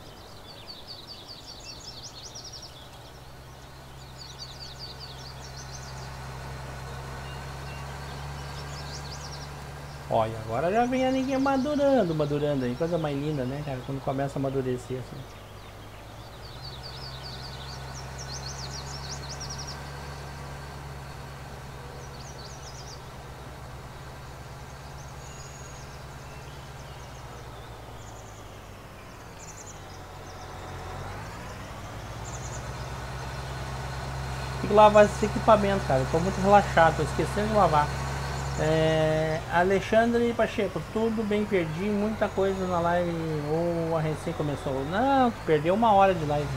Olha, agora já vem a ninguém madurando, madurando aí, coisa mais linda, né, cara? Quando começa a amadurecer assim. Tem que lavar esse equipamento, cara. Eu tô muito relaxado, tô esquecendo de lavar. É... Alexandre Pacheco, tudo bem, perdi muita coisa na live. Ou a recém começou? Não, tu perdeu uma hora de live.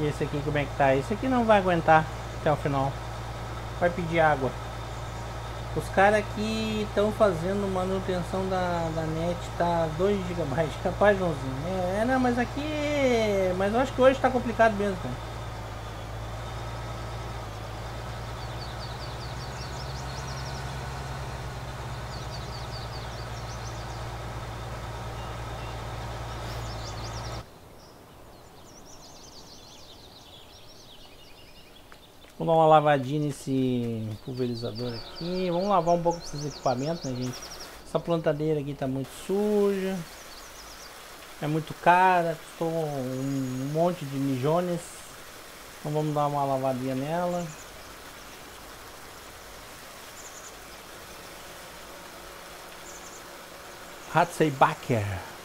E esse aqui como é que tá? Esse aqui não vai aguentar até o final. Vai pedir água. Os caras aqui estão fazendo manutenção da, da net, tá dois gigabytes. Capaz, Joãozinho. É, é, não, mas aqui. Mas eu acho que hoje tá complicado mesmo, cara. Vou dar uma lavadinha nesse pulverizador aqui. Vamos lavar um pouco desses equipamentos, né, gente? Essa plantadeira aqui tá muito suja. É muito cara. Custou um monte de milhões. Então vamos dar uma lavadinha nela. Hatzeibacher.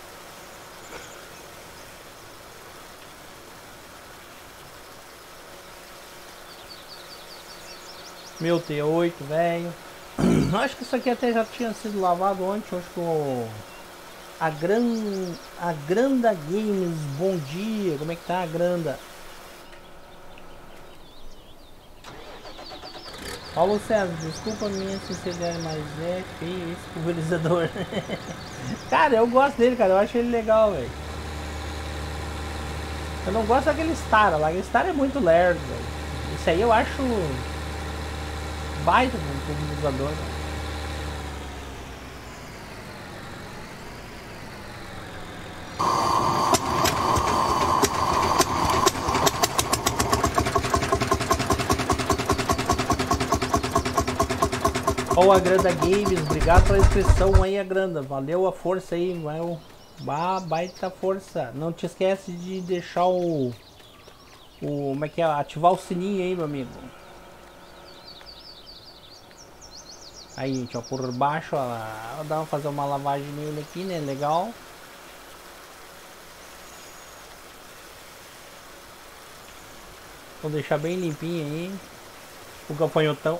Meu T oito, velho. Acho que isso aqui até já tinha sido lavado ontem. Acho que o... A Gran... A Granda Games, bom dia. Como é que tá a Granda? Paulo César, desculpa a minha sinceridade, mas é feio esse pulverizador. Cara, eu gosto dele, cara. Eu acho ele legal, velho. Eu não gosto daquele Star lá. Aquele Star é muito lerdo, velho. Esse aí eu acho... baita um pulverizador, velho. Ó, a Granda Games, obrigado pela inscrição aí, a Granda. Valeu a força aí, valeu. Bah, baita força. Não te esquece de deixar o, o. Como é que é? Ativar o sininho aí, meu amigo. Aí, gente, ó, por baixo, ó, dá pra fazer uma lavagem nele aqui, né? Legal. Vou deixar bem limpinho aí. O gafanhotão.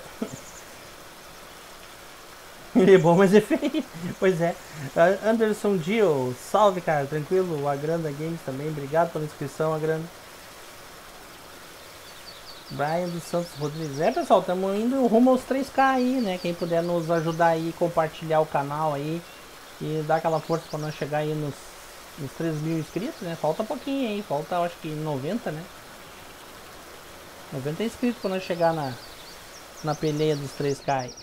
Ele é bom, mas é feio. Pois é. Anderson Dio, salve, cara. Tranquilo. A Granda Games também. Obrigado pela inscrição, a Granda. Brian dos Santos Rodrigues. É, pessoal, estamos indo rumo aos três K aí, né? Quem puder nos ajudar aí, compartilhar o canal aí e dar aquela força para nós chegar aí nos, nos três mil inscritos, né? Falta pouquinho aí. Falta, acho que noventa, né? noventa inscritos para nós chegar na, na peleia dos três K aí.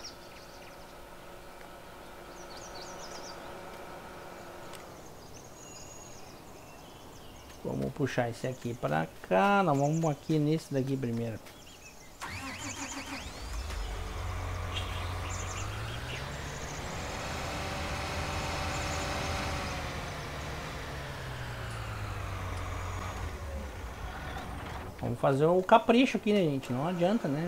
Vamos puxar esse aqui pra cá. Não, vamos aqui nesse daqui primeiro. Vamos fazer o capricho aqui, né, gente? Não adianta, né?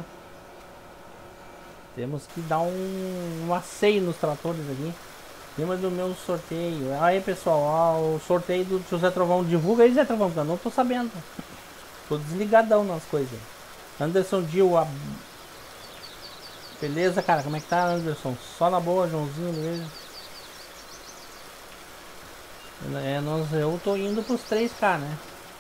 Temos que dar um, um asseio nos tratores aqui. Lembra do meu sorteio. Aí, pessoal, ó, o sorteio do José Trovão. Divulga aí, Zé Trovão, que eu não tô sabendo. Tô desligadão nas coisas. Anderson Dil, a... beleza, cara? Como é que tá, Anderson? Só na boa, Joãozinho mesmo. É, nós, eu tô indo pros três K, né?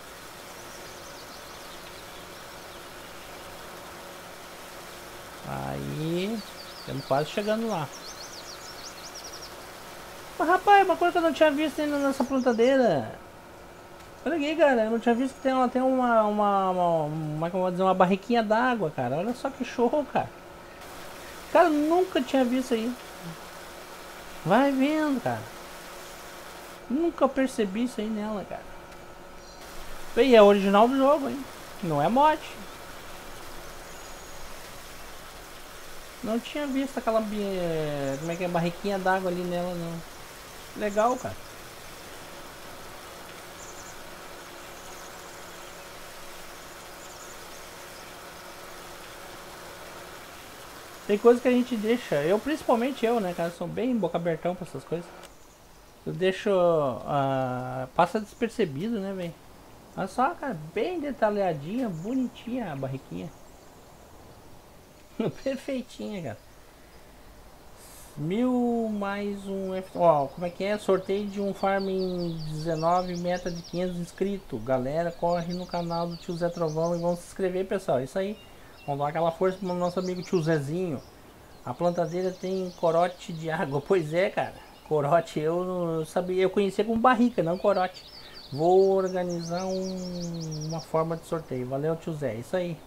Aí, estamos quase chegando lá. Mas, rapaz, uma coisa que eu não tinha visto ainda nessa plantadeira. Olha aqui, cara, eu não tinha visto que tem, ela tem uma, uma, uma, uma, como eu vou dizer, uma barriquinha d'água, cara. Olha só que show, cara. Cara, nunca tinha visto aí. Vai vendo, cara. Nunca percebi isso aí nela, cara. E é original do jogo, hein? Não é mod. Não tinha visto aquela, como é que é, barriquinha d'água ali nela, não. Legal, cara. Tem coisa que a gente deixa, eu principalmente eu, né, cara, sou bem boca abertão pra essas coisas. Eu deixo, uh, passa despercebido, né, velho. Olha só, cara, bem detalhadinha, bonitinha a barriquinha. Perfeitinha, cara. Mil mais um F... Ó, como é que é? Sorteio de um Farming dezenove, meta de quinhentos inscritos. Galera, corre no canal do Tio Zé Trovão e vão se inscrever, pessoal. Isso aí. Vamos dar aquela força pro nosso amigo Tio Zezinho. A plantadeira tem corote de água. Pois é, cara. Corote eu não sabia. Eu conhecia como barrica, não corote. Vou organizar um, uma forma de sorteio. Valeu, Tio Zé. Isso aí.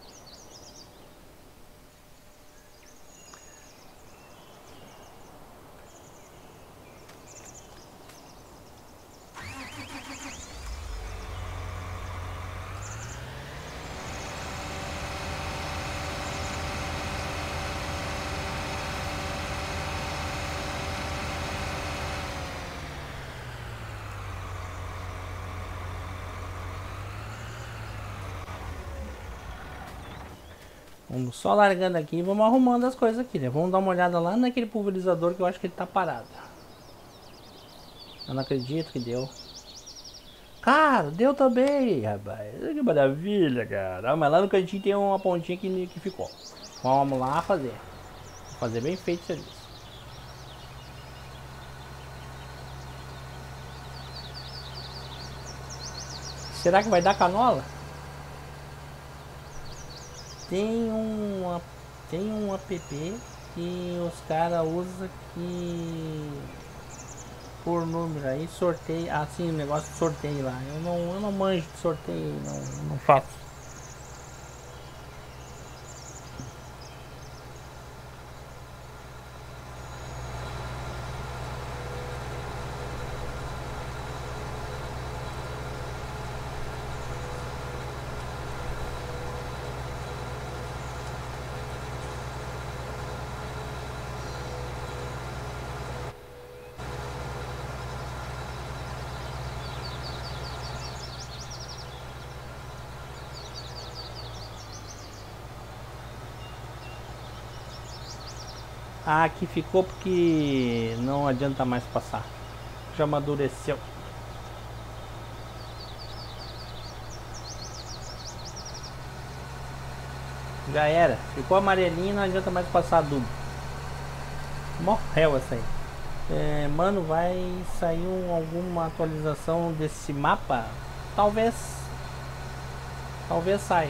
Vamos só largando aqui e vamos arrumando as coisas aqui, né? Vamos dar uma olhada lá naquele pulverizador que eu acho que ele tá parado. Eu não acredito que deu. Cara, deu também, rapaz. Que maravilha, cara. Ah, mas lá no cantinho tem uma pontinha que, que ficou. Vamos lá fazer. Vou fazer bem feito o serviço. Será que vai dar canola? Tem um, tem um app que os caras usam que por número aí sorteio, assim, o negócio de sorteio lá. Eu não, eu não manjo de sorteio, não, não faço. Ah, aqui ficou porque não adianta mais passar. Já amadureceu. Já era. Ficou amarelinho, não adianta mais passar adubo. Morreu essa aí. É, mano, vai sair um, alguma atualização desse mapa? Talvez. Talvez saia.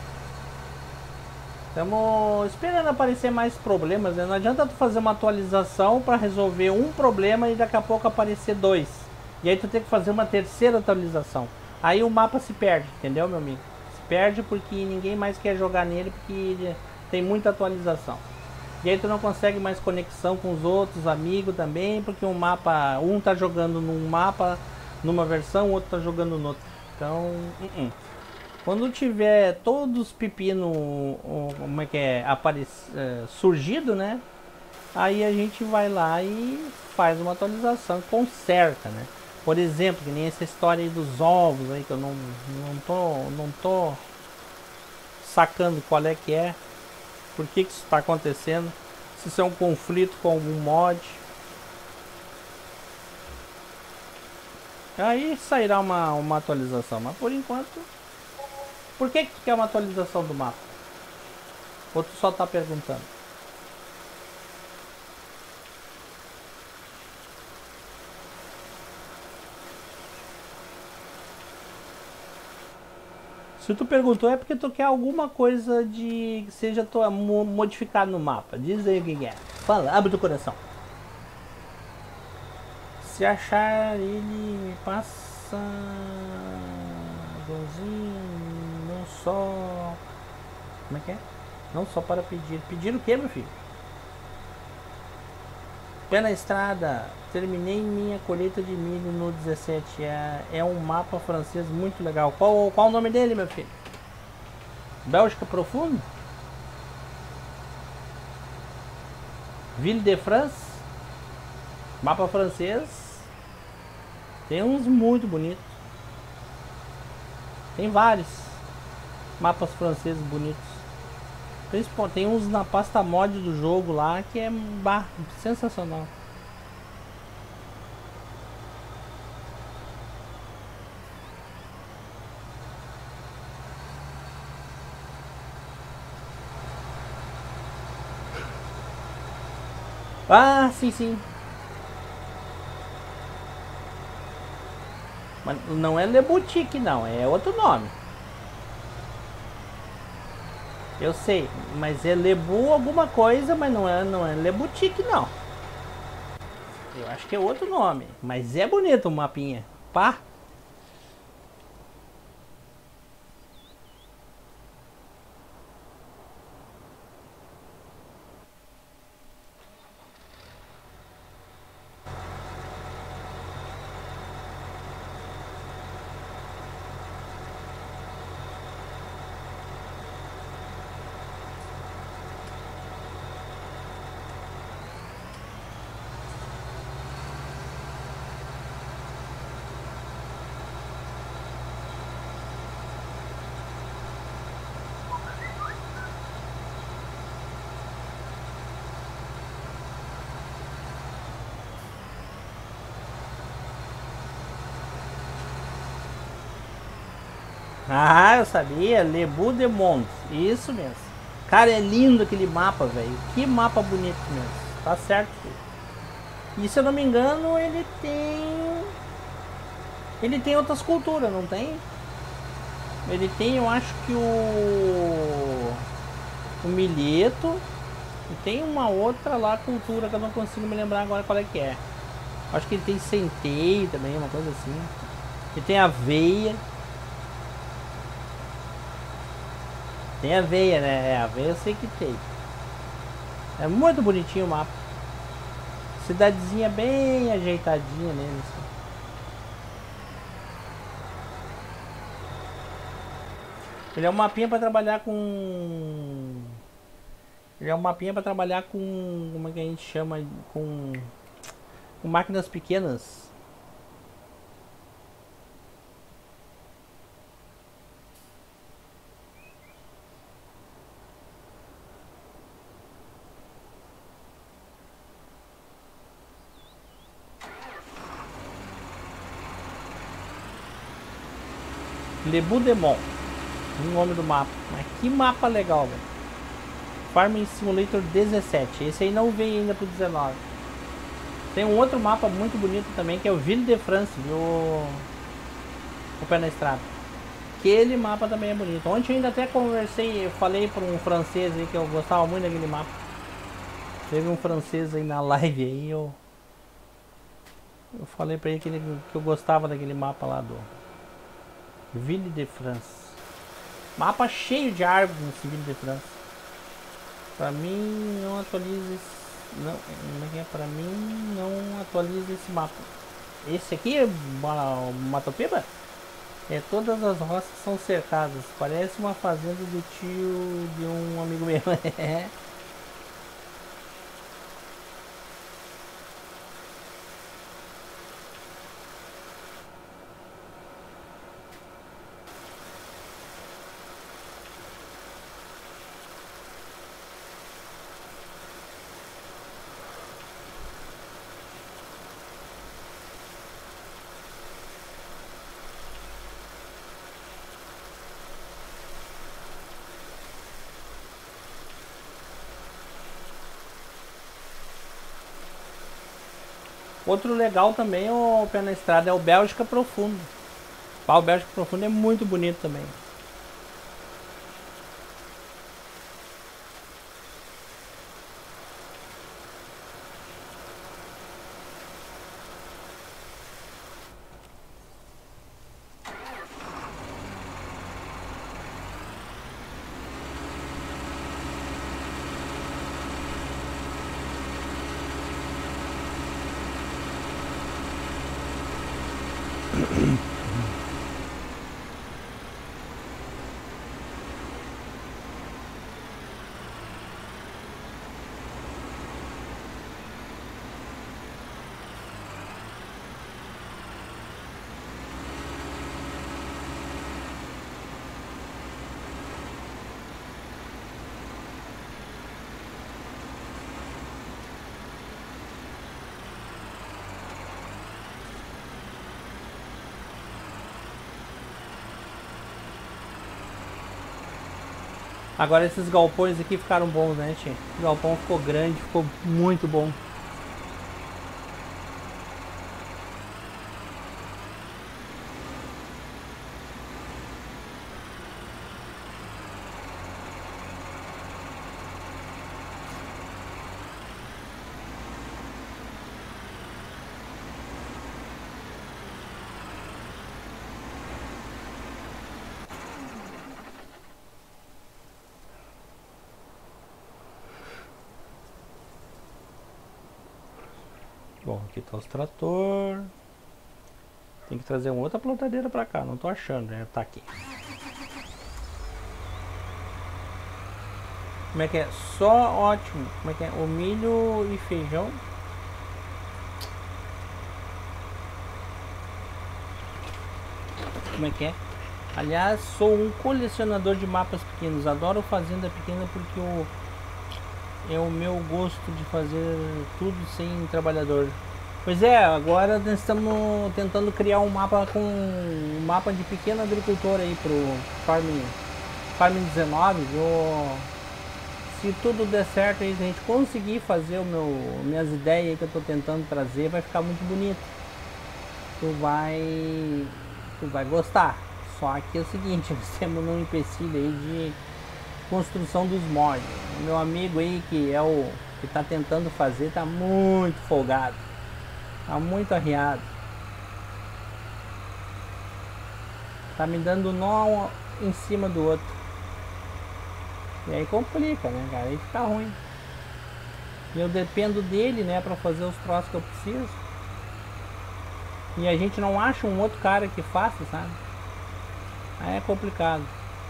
Estamos esperando aparecer mais problemas, né? Não adianta tu fazer uma atualização para resolver um problema e daqui a pouco aparecer dois. E aí tu tem que fazer uma terceira atualização. Aí o mapa se perde, entendeu, meu amigo? Se perde porque ninguém mais quer jogar nele porque ele tem muita atualização. E aí tu não consegue mais conexão com os outros amigos também, porque um mapa, um tá jogando num mapa, numa versão, o outro tá jogando no outro. Então, uh -uh. Quando tiver todos os pepinos, como é que é, aparec é, surgido, né? Aí a gente vai lá e faz uma atualização, conserta, né? Por exemplo, que nem essa história aí dos ovos aí, que eu não, não, tô, não tô sacando qual é que é, por que que isso está acontecendo, se isso é um conflito com algum mod. Aí sairá uma, uma atualização, mas por enquanto... Por que que tu quer uma atualização do mapa? Ou tu só tá perguntando? Se tu perguntou é porque tu quer alguma coisa de que seja tua, modificado no mapa. Diz aí o que é. Fala, abre do coração. Se achar ele, passa... Não só... Como é que é? Não só para pedir. Pedir o que, meu filho? Pé na estrada. Terminei minha colheita de milho no dezessete. É, é um mapa francês muito legal. Qual, qual o nome dele, meu filho? Bélgica Profundo? Ville de France? Mapa francês. Tem uns muito bonitos. Tem vários mapas franceses bonitos. Tem uns na pasta mod do jogo lá que é bah, sensacional. Ah, sim, sim. Mas não é Le Boutique, não. É outro nome. Eu sei, mas é Lebu alguma coisa, mas não é, não é Le Boutique, não. Eu acho que é outro nome. Mas é bonito o mapinha. Pá. Ah, eu sabia. Lebu de Mons. Isso mesmo. Cara, é lindo aquele mapa, velho. Que mapa bonito mesmo. Tá certo, filho. E se eu não me engano, ele tem. Ele tem outras culturas, não tem? Ele tem, eu acho que o. O milheto. E tem uma outra lá cultura que eu não consigo me lembrar agora qual é que é. Acho que ele tem centeio também, uma coisa assim. Ele tem aveia. Tem aveia, né? É, aveia eu sei que tem. É muito bonitinho o mapa. Cidadezinha bem ajeitadinha nele. Assim. Ele é um mapinha para trabalhar com. Ele é um mapinha para trabalhar com. Como é que a gente chama? Com. Com máquinas pequenas. Le Boudemont. O nome do mapa. Mas que mapa legal, velho. Farming Simulator dezessete. Esse aí não veio ainda pro dezenove. Tem um outro mapa muito bonito também, que é o Ville de France, viu? O pé na estrada. Aquele mapa também é bonito. Ontem eu ainda até conversei, eu falei para um francês aí que eu gostava muito daquele mapa. Teve um francês aí na live aí, eu eu falei para ele que, ele que eu gostava daquele mapa lá do Ville de France. Mapa cheio de árvores nesse Ville de France. Pra mim não atualiza esse, não, como é que é? Pra mim não atualiza esse mapa. Esse aqui é Matopiba? É, todas as roças são cercadas. Parece uma fazenda do tio de um amigo meu. Outro legal também, o pé na estrada, é o Bélgica Profundo. O Bélgica Profundo é muito bonito também. Agora esses galpões aqui ficaram bons, né, tio? O galpão ficou grande, ficou muito bom. Bom, aqui tá os trator. Tem que trazer uma outra plantadeira pra cá, não tô achando, né? Tá aqui. Como é que é? Só ótimo. Como é que é? O milho e feijão. Como é que é? Aliás, sou um colecionador de mapas pequenos. Adoro fazenda pequena porque o, é o meu gosto de fazer tudo sem trabalhador. Pois é, agora nós estamos tentando criar um mapa com um mapa de pequeno agricultor aí pro Farm, Farm dezenove. Vou, se tudo der certo aí, se a gente conseguir fazer o meu, minhas ideias aí que eu estou tentando trazer, vai ficar muito bonito. Tu vai, tu vai gostar. Só que é o seguinte, nós temos um empecilho aí de construção dos mods. O meu amigo aí que é o que está tentando fazer tá muito folgado, tá muito arriado, tá me dando nó em cima do outro. E aí complica, né, cara? Aí fica ruim. E eu dependo dele, né, pra fazer os troços que eu preciso. E a gente não acha um outro cara que faça, sabe? Aí é complicado.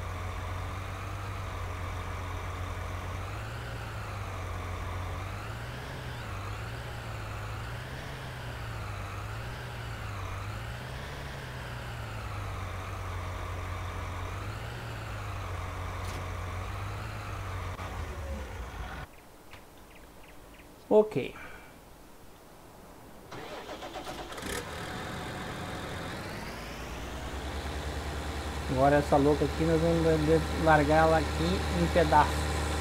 Ok. Agora essa louca aqui nós vamos largar ela aqui em pedaços.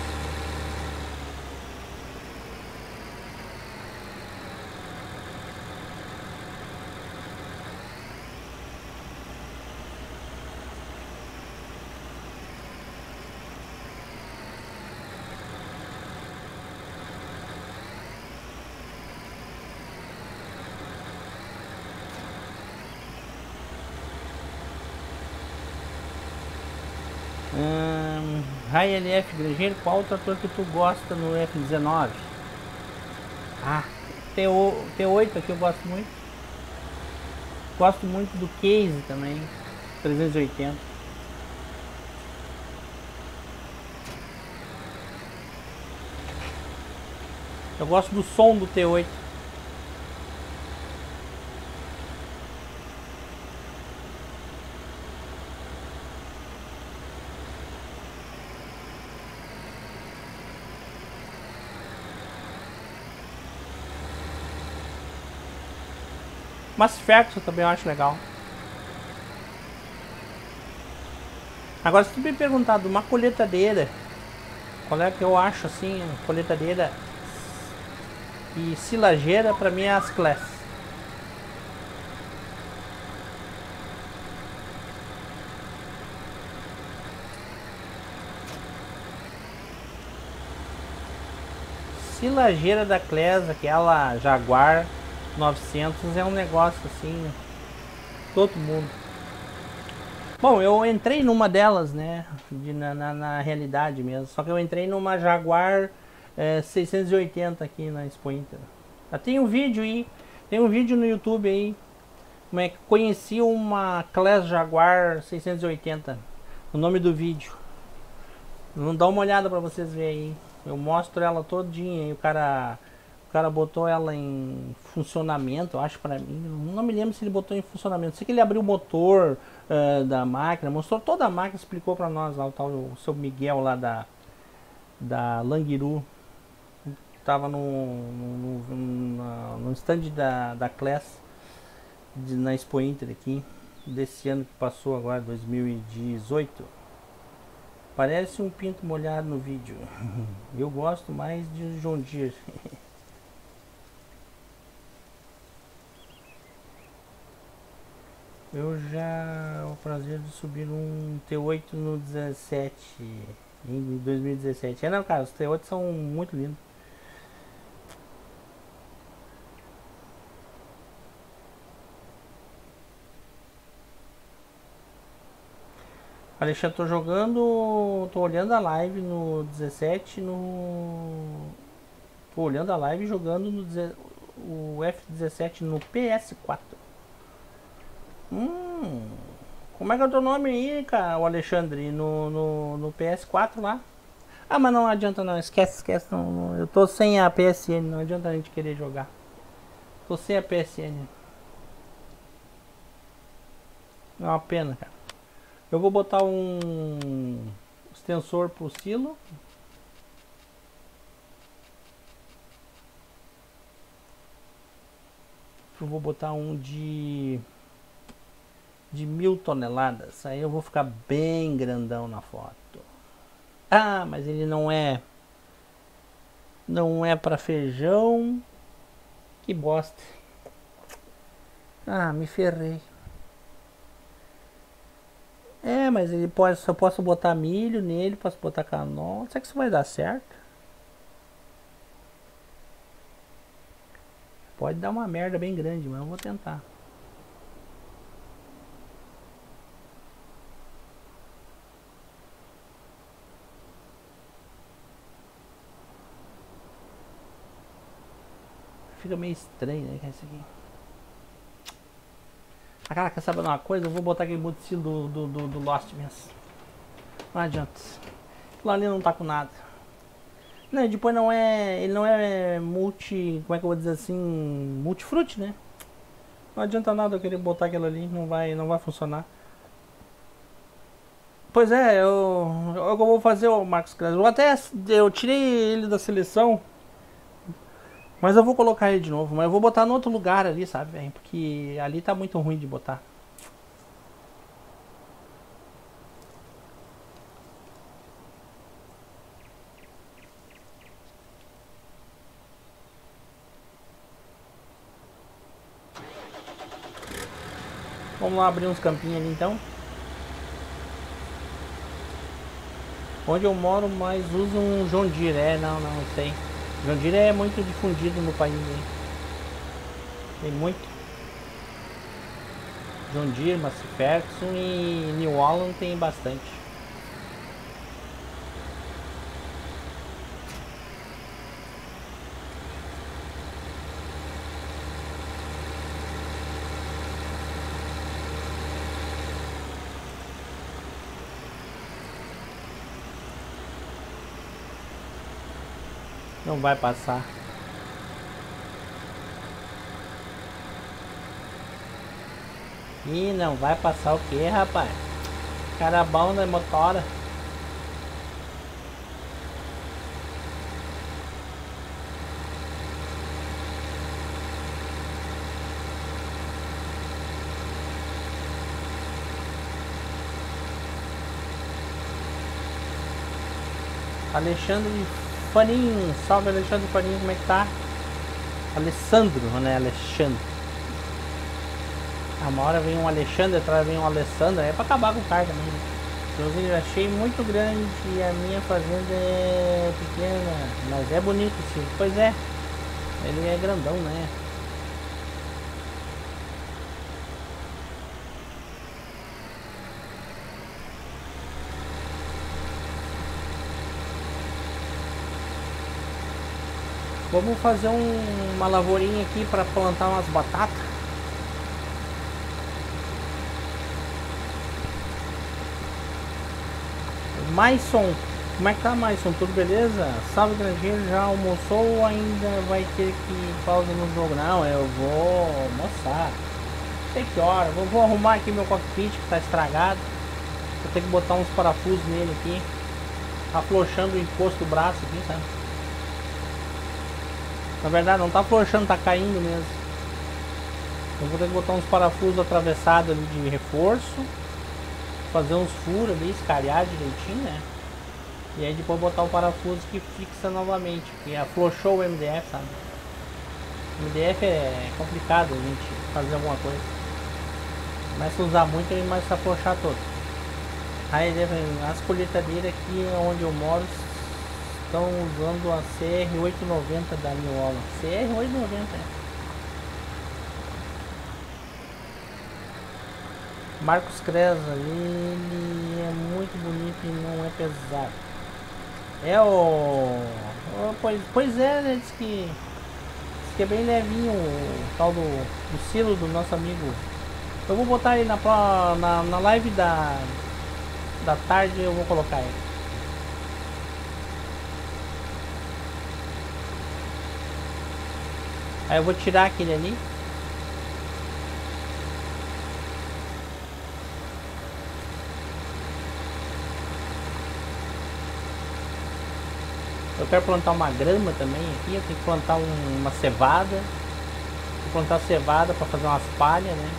Hum, Rai L F Grangeiro, qual trator que tu gosta no F dezenove? Ah, T oito aqui eu gosto muito. Gosto muito do Case também, trezentos e oitenta. Eu gosto do som do T oito. Mass Effect eu também acho legal. Agora, se tu me perguntar de uma colheitadeira, qual é que eu acho assim, colheitadeira e silageira, pra mim é as Class. Silageira da Class, aquela Jaguar novecentos, é um negócio assim, todo mundo. Bom, eu entrei numa delas, né, de, na, na, na realidade mesmo, só que eu entrei numa Jaguar é, seiscentos e oitenta aqui na Expo Inter. Tem um vídeo aí, tem um vídeo no YouTube aí, como é que conheci uma Class Jaguar seiscentos e oitenta, o nome do vídeo. Vamos dar uma olhada pra vocês verem aí. Eu mostro ela todinha e o cara, o cara botou ela em funcionamento, eu acho, pra mim. Não me lembro se ele botou em funcionamento. Sei que ele abriu o motor uh, da máquina, mostrou toda a máquina, explicou pra nós lá o tal, o seu Miguel lá da, da Languiru. Tava no, no, no, no stand da, da Class de, na Expo Inter aqui, desse ano que passou agora, dois mil e dezoito. Parece um pinto molhado no vídeo. Eu gosto mais de John Deere. Eu já o prazer de subir um T oito no dezessete, em dois mil e dezessete. É, não, cara, os T oito são muito lindos. Alexandre, tô jogando, tô olhando a live no dezessete, no... Tô olhando a live jogando no o F dezessete no P S quatro. Hum, como é que é o teu nome aí, cara, o Alexandre, no, no, no P S quatro lá? Ah, mas não adianta não, esquece, esquece, não, não, eu tô sem a P S N, não adianta a gente querer jogar. Tô sem a P S N. É uma pena, cara. Eu vou botar um extensor pro silo. Eu vou botar um de de mil toneladas. Aí eu vou ficar bem grandão na foto. Ah, mas ele não é não é para feijão. Que bosta. Ah, me ferrei. É, mas ele pode, só posso botar milho nele, posso botar canola. Será que isso vai dar certo? Pode dar uma merda bem grande, mas eu vou tentar. Fica meio estranho, né? Esse aqui. Ah, cara, quer saber de uma coisa? Eu vou botar aquele multicilo do, do, do, do Lost mesmo. Não adianta. Lá ali não tá com nada. Não, depois não é. Ele não é multi. Como é que eu vou dizer assim? Multifruti, né? Não adianta nada eu querer botar aquilo ali. Não vai, não vai funcionar. Pois é, eu. Eu vou fazer o Marcos Crespo. Eu até. Eu tirei ele da seleção. Mas eu vou colocar ele de novo. Mas eu vou botar no outro lugar ali, sabe, velho? Porque ali tá muito ruim de botar. Vamos lá abrir uns campinhos ali então. Onde eu moro mais usam um John Deere. É, não, não, sei. John Deere é muito difundido no país aí. Tem muito. John Deere, Massey Ferguson e New Holland tem bastante. Não vai passar. Ih, não vai passar o que, rapaz? Cara bom da motora. Alexandre Farinho, salve Alexandre Farinho, como é que tá? Alessandro, né? Alexandre. Ah, uma hora vem um Alexandre, atrás vem um Alessandro, é pra acabar com o cara também. Né? Inclusive eu achei muito grande e a minha fazenda é pequena, mas é bonito sim. Pois é, ele é grandão, né? Vamos fazer um, uma lavourinha aqui para plantar umas batatas. Maison, como é que tá, Maison? Tudo beleza? Salve, granjeiro, já almoçou ou ainda vai ter que pausa no jogo? Não, eu vou almoçar. Não sei que hora, vou, vou arrumar aqui meu cockpit que tá estragado. Vou ter que botar uns parafusos nele aqui. Tá afrouxando o encosto do braço aqui, sabe? Na verdade não tá afrouxando, tá caindo mesmo. Eu vou ter que botar uns parafusos atravessados ali de reforço. Fazer uns furos ali, escalhar direitinho, né? E aí depois botar o parafuso que fixa novamente. Porque afrouxou o M D F, sabe? O M D F é complicado a gente fazer alguma coisa. Começa a usar muito e começa a afrouxar todo. Aí as colheitadeiras aqui onde eu moro estão usando a C R oitocentos e noventa da New Holland. C R oitocentos e noventa, é. Marcos Cresa, ele é muito bonito e não é pesado. É o... o pois, pois é, né? Diz que que é bem levinho, o tal do, do silo do nosso amigo. Eu vou botar ele na, na, na live da, da tarde, eu vou colocar ele. Aí eu vou tirar aquele ali. Eu quero plantar uma grama também aqui, eu tenho que plantar um, uma cevada. Vou plantar cevada para fazer umas palhas, né?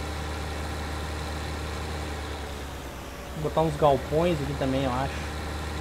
Vou botar uns galpões aqui também, eu acho.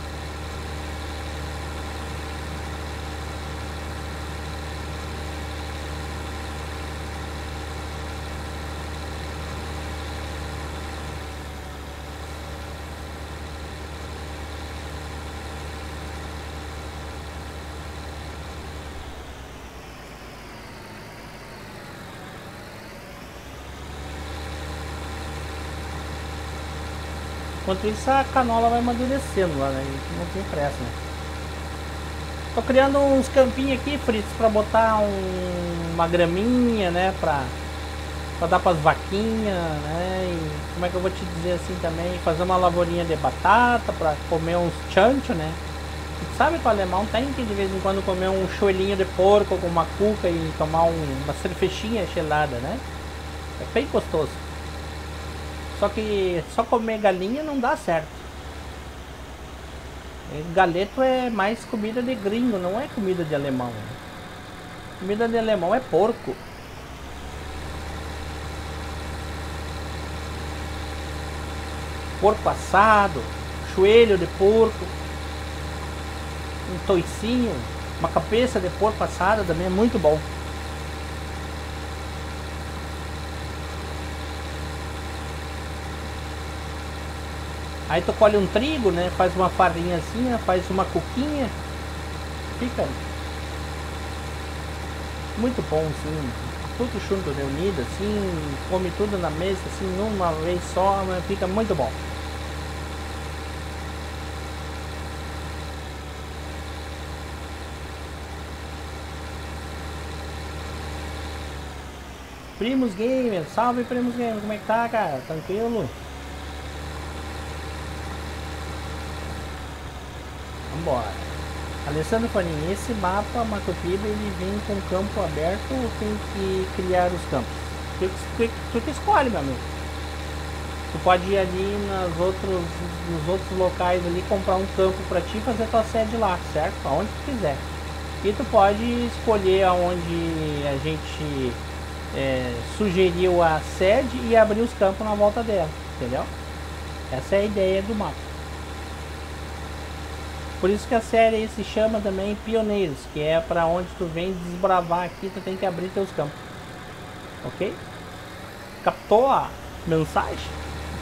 Enquanto isso a canola vai amadurecendo lá, né? Não tem pressa, né? Tô criando uns campinhos aqui, Fritz, pra botar um, uma graminha, né? Pra, pra dar pras vaquinhas, né? E como é que eu vou te dizer assim também? Fazer uma lavourinha de batata pra comer uns chancho, né? E sabe que o alemão tem que de vez em quando comer um joelhinho de porco com uma cuca e tomar um, uma cervejinha gelada, né? É bem gostoso. Só que só comer galinha não dá certo. Galeto é mais comida de gringo, não é comida de alemão. Comida de alemão é porco. Porco assado, joelho de porco, um toicinho, uma cabeça de porco assada também é muito bom. Aí tu colhe um trigo, né? Faz uma farinhazinha, faz uma cuquinha. Fica muito bom, assim. Tudo junto, reunido, assim. Come tudo na mesa, assim, numa vez só. Mas fica muito bom. Primos Gamer, salve Primos Gamer, como é que tá, cara? Tranquilo? Vambora. Alessandro Fanin, esse mapa Matopiba ele vem com campo aberto ou tem que criar os campos? Tu, tu, tu que escolhe, meu amigo. Tu pode ir ali nas outros, nos outros locais ali, comprar um campo pra ti e fazer tua sede lá, certo? Aonde tu quiser. E tu pode escolher aonde a gente é, sugeriu a sede e abrir os campos na volta dela, entendeu? Essa é a ideia do mapa. Por isso que a série se chama também Pioneiros, que é para onde tu vem desbravar aqui, tu tem que abrir teus campos. Ok? Captou a mensagem?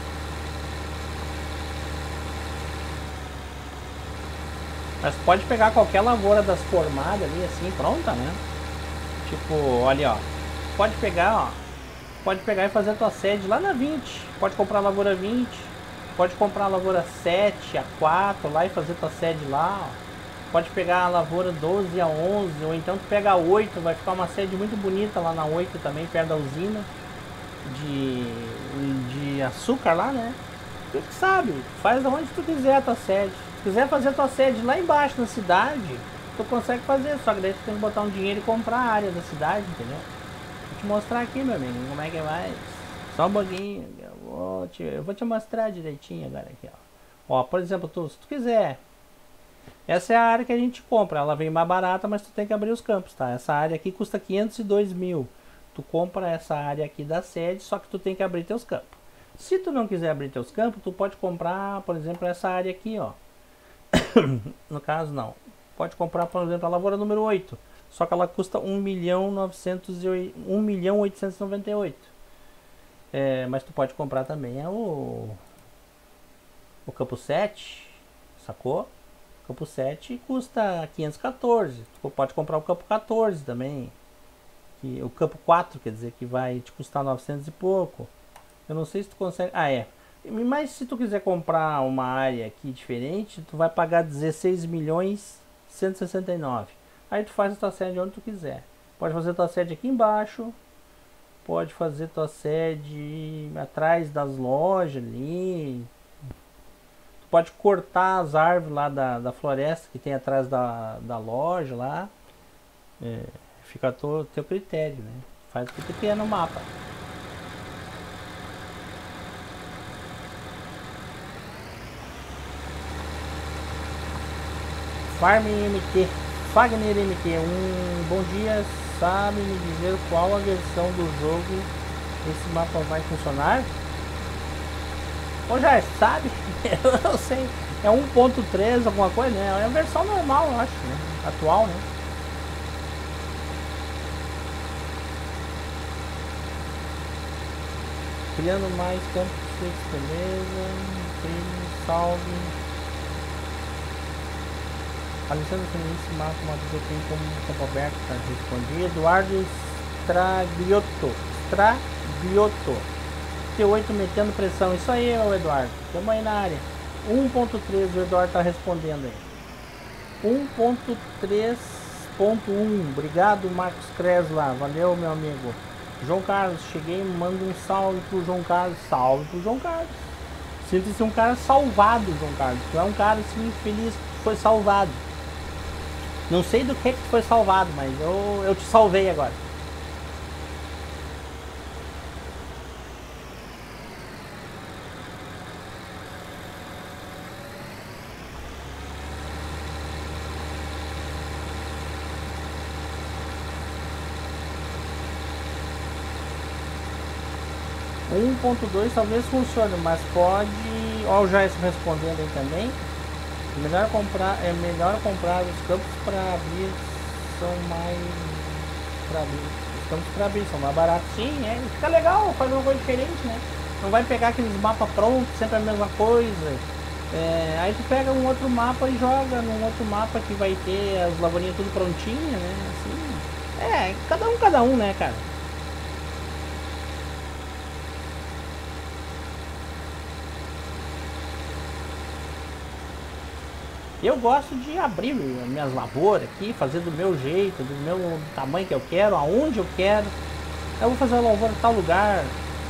Mas pode pegar qualquer lavoura das formadas ali, assim, pronta, né? Tipo, olha, ó. Pode pegar, ó. Pode pegar e fazer a tua sede lá na vinte. Pode comprar a lavoura vinte. Pode comprar a lavoura sete, a quatro lá e fazer tua sede lá, ó. Pode pegar a lavoura doze a onze, ou então tu pega a oito, vai ficar uma sede muito bonita lá na oito também, perto da usina de, de açúcar lá, né? Tu que sabe, faz onde tu quiser a tua sede. Se quiser fazer a tua sede lá embaixo na cidade, tu consegue fazer, só que daí tu tem que botar um dinheiro e comprar a área da cidade, entendeu? Vou te mostrar aqui, meu amigo, como é que vai. Só um pouquinho, eu vou te, eu vou te mostrar direitinho agora aqui, ó. Ó, por exemplo, tu, se tu quiser, essa é a área que a gente compra, ela vem mais barata, mas tu tem que abrir os campos, tá? Essa área aqui custa quinhentos e dois mil. Tu compra essa área aqui da sede, só que tu tem que abrir teus campos. Se tu não quiser abrir teus campos, tu pode comprar, por exemplo, essa área aqui, ó. No caso, não. Pode comprar, por exemplo, a lavoura número oito. Só que ela custa um milhão oitocentos e noventa e oito. É, mas tu pode comprar também é o o campo sete, sacou? O campo sete custa quinhentos e quatorze. Tu pode comprar o campo quatorze também. Que, o campo quatro, quer dizer, que vai te custar novecentos e pouco. Eu não sei se tu consegue... Ah, é. Mas se tu quiser comprar uma área aqui diferente, tu vai pagar dezesseis milhões cento e sessenta e nove. Aí tu faz a tua sede onde tu quiser. Pode fazer tua sede aqui embaixo. Pode fazer tua sede atrás das lojas ali. Tu pode cortar as árvores lá da, da floresta que tem atrás da, da loja lá. É, fica a teu, teu critério, né? Faz o que tu quer no mapa. Farm M T, Fagner M T, um bom dia, sabe me dizer qual a versão do jogo esse mapa vai funcionar? Ou já sabe? Eu não sei, é um ponto três alguma coisa, né? É a versão normal, eu acho, né? Atual, né? Criando mais campos, beleza, salve. Alessandro Felice Marco Matheus tem como campo aberto, está respondido. Eduardo Stragliotto. Stragliotto. T oito metendo pressão. Isso aí, ô Eduardo. Estamos aí na área. um ponto três, o Eduardo está respondendo aí. um ponto três ponto um. Obrigado, Marcos Cresla. Valeu, meu amigo. João Carlos, cheguei, manda um salve pro João Carlos. Salve pro João Carlos. Sinta-se um cara salvado, João Carlos. Tu é um cara assim, feliz que foi salvado. Não sei do que que tu foi salvado, mas eu, eu te salvei agora. um ponto dois talvez funcione, mas pode... Ó, o Jair respondendo aí também. É melhor comprar, é melhor comprar os campos para abrir, são mais... para abrir. Os campos para abrir são mais baratos. Sim, é, fica legal, faz uma coisa diferente, né? Não vai pegar aqueles mapas prontos, sempre a mesma coisa. É, aí tu pega um outro mapa e joga num outro mapa que vai ter as lavourinhas tudo prontinhas, né? Assim, é, cada um, cada um, né, cara? Eu gosto de abrir minhas lavouras aqui, fazer do meu jeito, do meu tamanho que eu quero, aonde eu quero. Eu vou fazer a lavoura em tal lugar.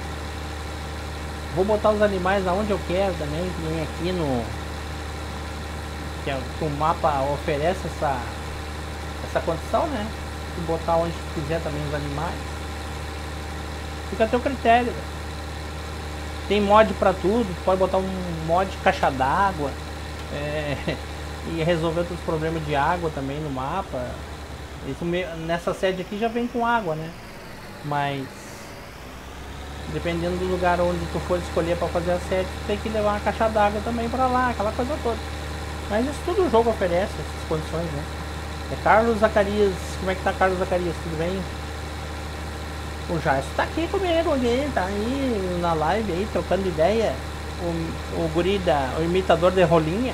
Vou botar os animais aonde eu quero também, que nem aqui no... Que, é, que o mapa oferece essa, essa condição, né? De botar onde quiser também os animais. Fica a teu critério. Tem mod pra tudo, pode botar um mod de caixa d'água. É... E resolver outros problemas de água também no mapa. Isso nessa sede aqui já vem com água, né? Mas dependendo do lugar onde tu for escolher para fazer a sede, tu tem que levar uma caixa d'água também para lá, aquela coisa toda. Mas isso tudo o jogo oferece, essas condições, né? É Carlos Zacarias. Como é que tá, Carlos Zacarias? Tudo bem? O Jairson tá aqui comigo, alguém tá aí na live aí, trocando ideia. O, o guri da, o imitador de rolinha.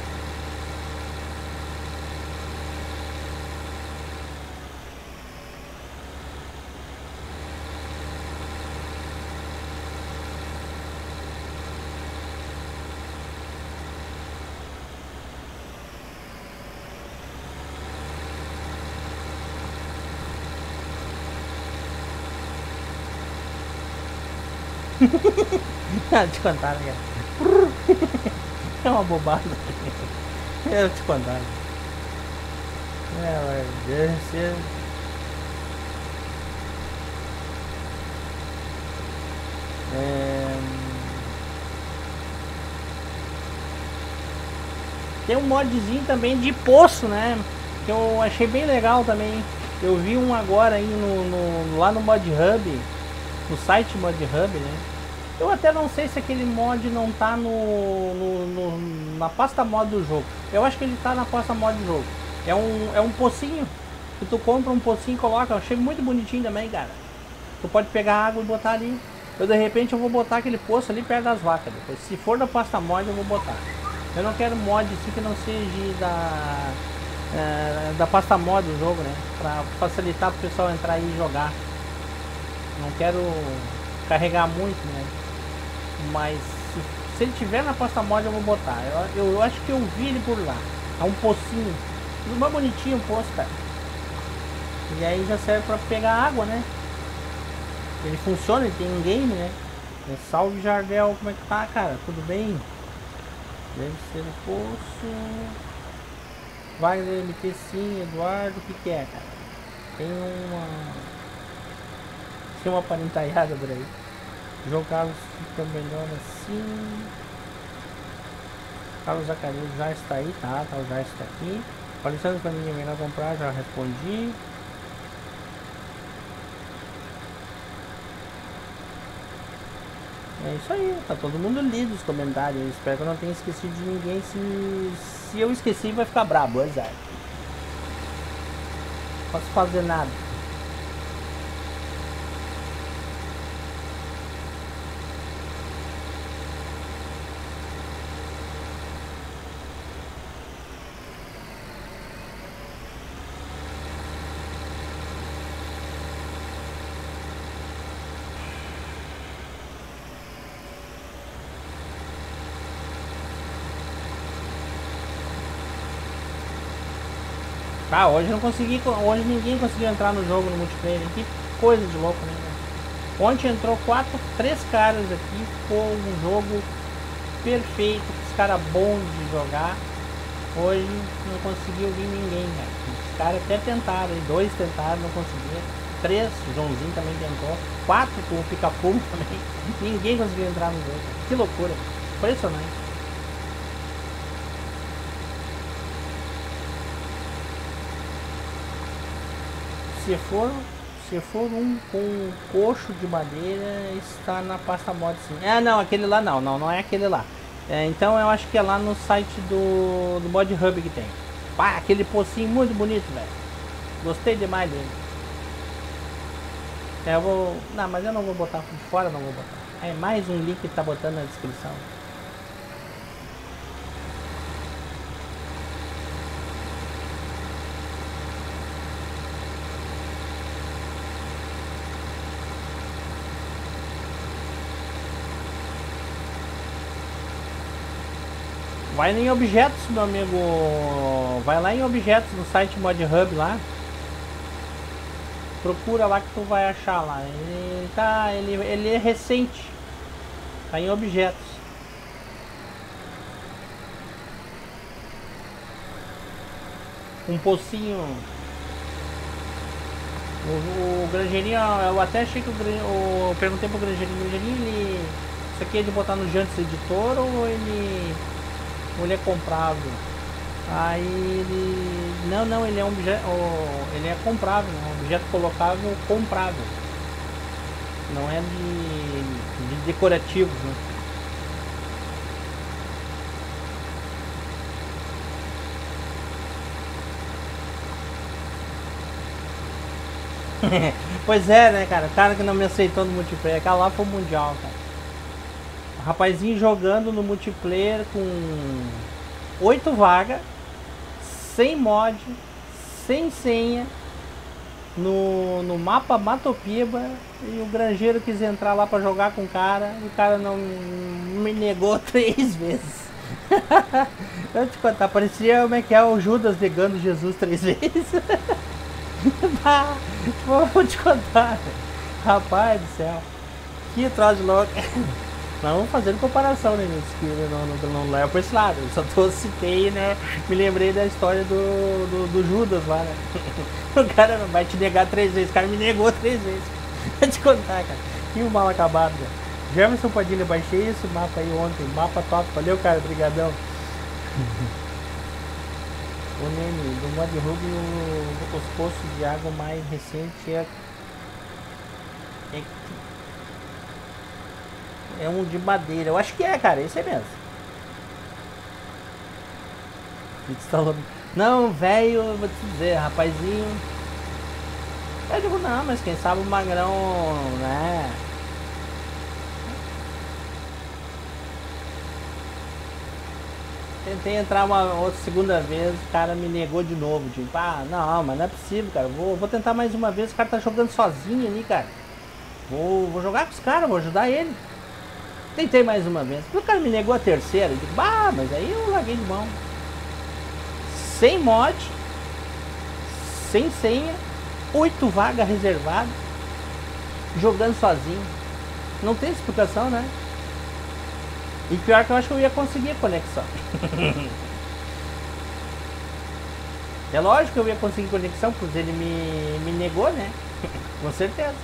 Ah, te contaram, cara. É uma bobagem. Eu te contaram. É, mas é... Tem um modzinho também de poço, né? Que eu achei bem legal também. Eu vi um agora aí no, no, lá no Mod Hub, no site Mod Hub, né? Eu até não sei se aquele mod não tá no, no, no na pasta mod do jogo. Eu acho que ele tá na pasta mod do jogo. É um, é um pocinho que tu compra um pocinho e coloca. Eu achei muito bonitinho também, cara. Tu pode pegar água e botar ali. Eu de repente eu vou botar aquele poço ali perto das vacas depois. Se for da pasta mod eu vou botar. Eu não quero mod assim que não seja da é, da pasta mod do jogo, né? Pra facilitar pro pessoal entrar aí e jogar. Não quero carregar muito, né? Mas se, se ele tiver na pasta mod eu vou botar. Eu, eu acho que eu vi ele por lá. É um pocinho. Mais bonitinho o poço, cara. E aí já serve pra pegar água, né? Ele funciona, ele tem um game, né? É, salve Jardel, como é que tá, cara? Tudo bem? Deve ser o poço. Wagner M T sim, Eduardo, o que que é, cara? Tem uma... Tem uma parentaiada por aí. João Carlos fica melhor assim. Carlos Zacarias já está aí, tá? Tá, já está aqui. Alexandre, pra mim é melhor comprar, já respondi. É isso aí, tá todo mundo lido os comentários. Eu espero que eu não tenha esquecido de ninguém. Se, se eu esqueci, vai ficar brabo, azar. Não posso fazer nada. Ah, hoje não consegui, hoje ninguém conseguiu entrar no jogo no multiplayer. Que coisa de louco, né? Ontem entrou quatro, três caras aqui, ficou um jogo perfeito, os caras bons de jogar. Hoje não conseguiu vir ninguém, cara. Os caras até tentaram, dois tentaram, não conseguiram. Três, o Joãozinho também tentou. Quatro com o Pica-Fumo também. Ninguém conseguiu entrar no jogo. Que loucura, impressionante. Se for, se for um com um coxo de madeira, está na pasta mod sim. Ah, não, aquele lá não, não, não é aquele lá. É, então eu acho que é lá no site do, do Mod Hub que tem. Pá, aquele pocinho muito bonito, velho. Gostei demais dele. É, eu vou... Não, mas eu não vou botar de fora, não vou botar. É mais um link que tá botando na descrição. Vai em objetos, meu amigo. Vai lá em objetos no site Mod Hub lá. Procura lá que tu vai achar lá. Ele tá. Ele, ele é recente. Tá em objetos. Um pocinho. O, o granjeirinho, eu até achei que o, o eu perguntei pro granjeirinho, o granjeirinho, ele. Isso aqui é de botar no Jantes Editor ou ele. Ou ele é comprável? Aí ele. Não, não, ele é um objeto. Ele é comprável, né? Um objeto colocável comprável. Não é de, de decorativos, né? Pois é, né, cara? O cara que não me aceitou no multiplayer, aquela lá foi o mundial, cara. O rapazinho jogando no multiplayer com oito vagas, sem mod, sem senha, no, no mapa Matopiba, e o granjeiro quis entrar lá pra jogar com o cara, e o cara não me negou três vezes. Eu te contar, parecia como é que é o Judas negando Jesus três vezes. Vou te contar, rapaz do céu, que troço de louco. Nós vamos fazendo comparação, né, que não, não, não leva pra esse lado. Eu só tô, citei, né, me lembrei da história do, do, do Judas lá, né. O cara não vai te negar três vezes, o cara me negou três vezes. Vou te contar, cara, que mal acabado, cara. Jefferson Padilha, baixei esse mapa aí ontem, mapa top, valeu, cara, brigadão. O Nene, do Mod Hub, os poços de água mais recente é, é, é um de madeira. Eu acho que é, cara, esse é mesmo. Não, velho, vou te dizer, rapazinho. Eu digo, não, mas quem sabe o magrão, né? Tentei entrar uma outra segunda vez, o cara me negou de novo. Tipo, ah, não, mas não é possível, cara. Vou, vou tentar mais uma vez. O cara tá jogando sozinho ali, cara. Vou, vou jogar com os caras, vou ajudar ele. Tentei mais uma vez. O cara me negou a terceira. Eu digo, ah, mas aí eu larguei de mão. Sem mod, sem senha, oito vagas reservadas, jogando sozinho. Não tem explicação, né? E pior que eu acho que eu ia conseguir a conexão. É lógico que eu ia conseguir conexão, pois ele me, me negou, né? Com certeza.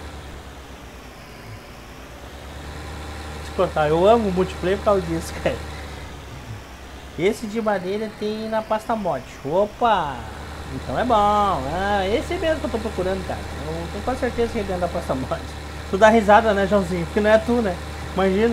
Deixa eu contar, eu amo o multiplayer por causa disso, cara. Esse de madeira tem na pasta mod. Opa! Então é bom. Ah, esse mesmo que eu tô procurando, cara. Eu tenho quase certeza que ele é dentro da pasta mod. Tu dá risada, né, Joãozinho? Porque não é tu, né? Imagina.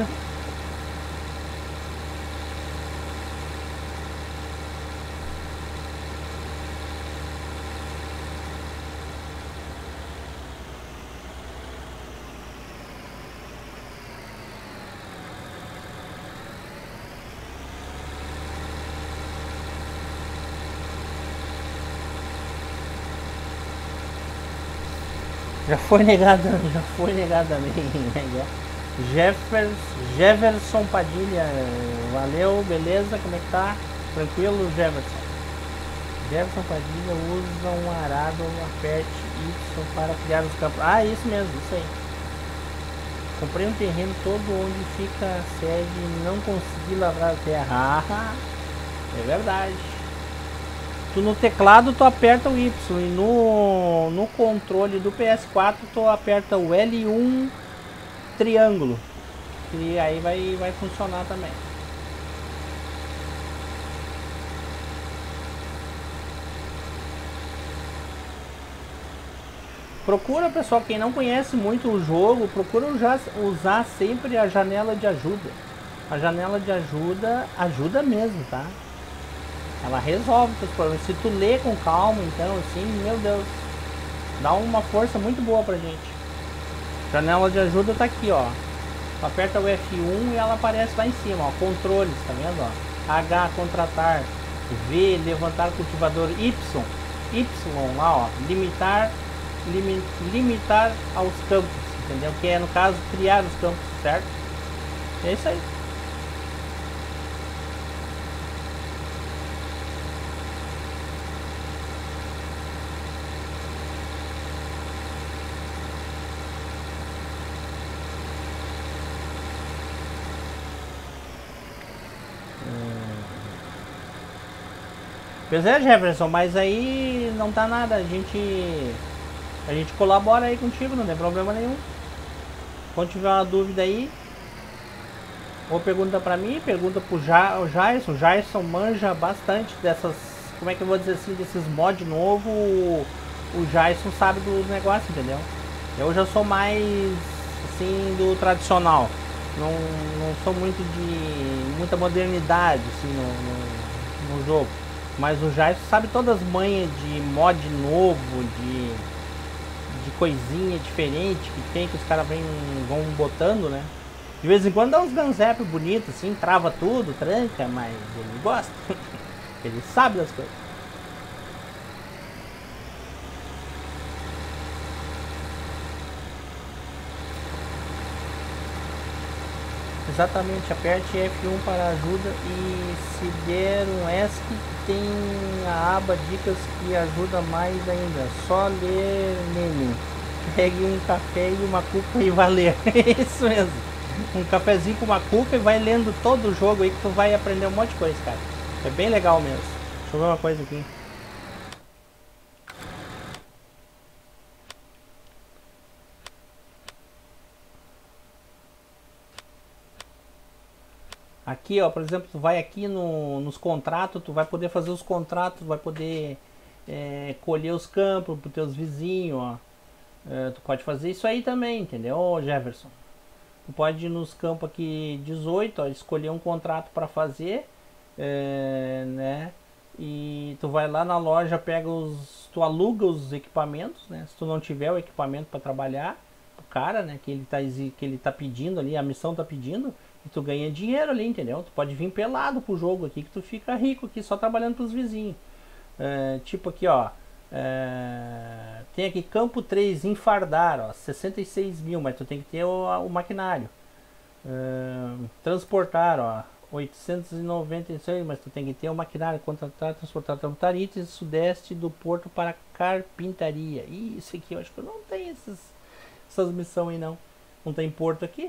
Já foi negado, já foi negado também. Jefferson, Jefferson Padilha, valeu, beleza, como é que tá? Tranquilo, Jefferson? Jefferson Padilha usa um arado, aperte Y para criar os campos. Ah, isso mesmo, isso aí. Comprei um terreno todo onde fica a sede e não consegui lavrar a terra. Ah, é verdade. Tu no teclado tu aperta o Y e no, no controle do P S quatro tu aperta o L um triângulo. E aí vai, vai funcionar também. Procura, pessoal, quem não conhece muito o jogo, procura usar, usar sempre a janela de ajuda. A janela de ajuda ajuda mesmo, tá? Ela resolve os problemas. Se tu lê com calma, então, assim, meu Deus, dá uma força muito boa pra gente. Janela de ajuda tá aqui, ó. Tu aperta o F um e ela aparece lá em cima, ó. Controles, tá vendo, ó? H, contratar. V, levantar cultivador. Y, Y lá, ó. Limitar, lim, limitar aos campos, entendeu? Que é, no caso, criar os campos, certo? É isso aí. Pois é, Jefferson, mas aí não tá nada, a gente a gente colabora aí contigo, não tem problema nenhum. Quando tiver uma dúvida aí, ou pergunta pra mim, pergunta pro ja, o Jason, o Jason manja bastante dessas, como é que eu vou dizer assim, desses mods novos, o, o Jason sabe dos negócios, entendeu? Eu já sou mais, assim, do tradicional, não, não sou muito de, muita modernidade, assim, no, no, no jogo. Mas o Jair sabe todas as manhas de mod novo, de, de coisinha diferente que tem, que os caras vão botando, né? De vez em quando dá uns ganzap bonitos, assim, trava tudo, tranca, mas ele gosta. Ele sabe das coisas. Exatamente, aperte F um para ajuda e se der um ESC tem a aba dicas que ajuda mais ainda. Só ler nele. Pegue um café e uma cuca e vai ler. Isso mesmo. Um cafezinho com uma cuca e vai lendo todo o jogo aí que tu vai aprender um monte de coisa, cara. É bem legal mesmo. Deixa eu ver uma coisa aqui. Aqui, ó, por exemplo, tu vai aqui no, nos contratos, tu vai poder fazer os contratos, vai poder é, colher os campos para os teus vizinhos, ó. É, tu pode fazer isso aí também, entendeu, Jefferson? Tu pode ir nos campos aqui dezoito, ó, escolher um contrato para fazer, é, né? E tu vai lá na loja, pega os, tu aluga os equipamentos, né? Se tu não tiver o equipamento para trabalhar, o cara, né? Que ele tá que ele tá pedindo ali, a missão tá pedindo. E tu ganha dinheiro ali, entendeu? Tu pode vir pelado pro jogo aqui que tu fica rico aqui só trabalhando pros vizinhos. É, tipo aqui, ó. É, tem aqui campo três, enfardar, ó, sessenta e seis mil, mas tu tem que ter o, o maquinário. É, transportar, ó, oitocentos e noventa e seis, mas tu tem que ter um maquinário, contratar, transportar tarites sudeste do porto para carpintaria. Ih, isso aqui eu acho que eu não tenho essas, essas missões aí não. Não tem porto aqui?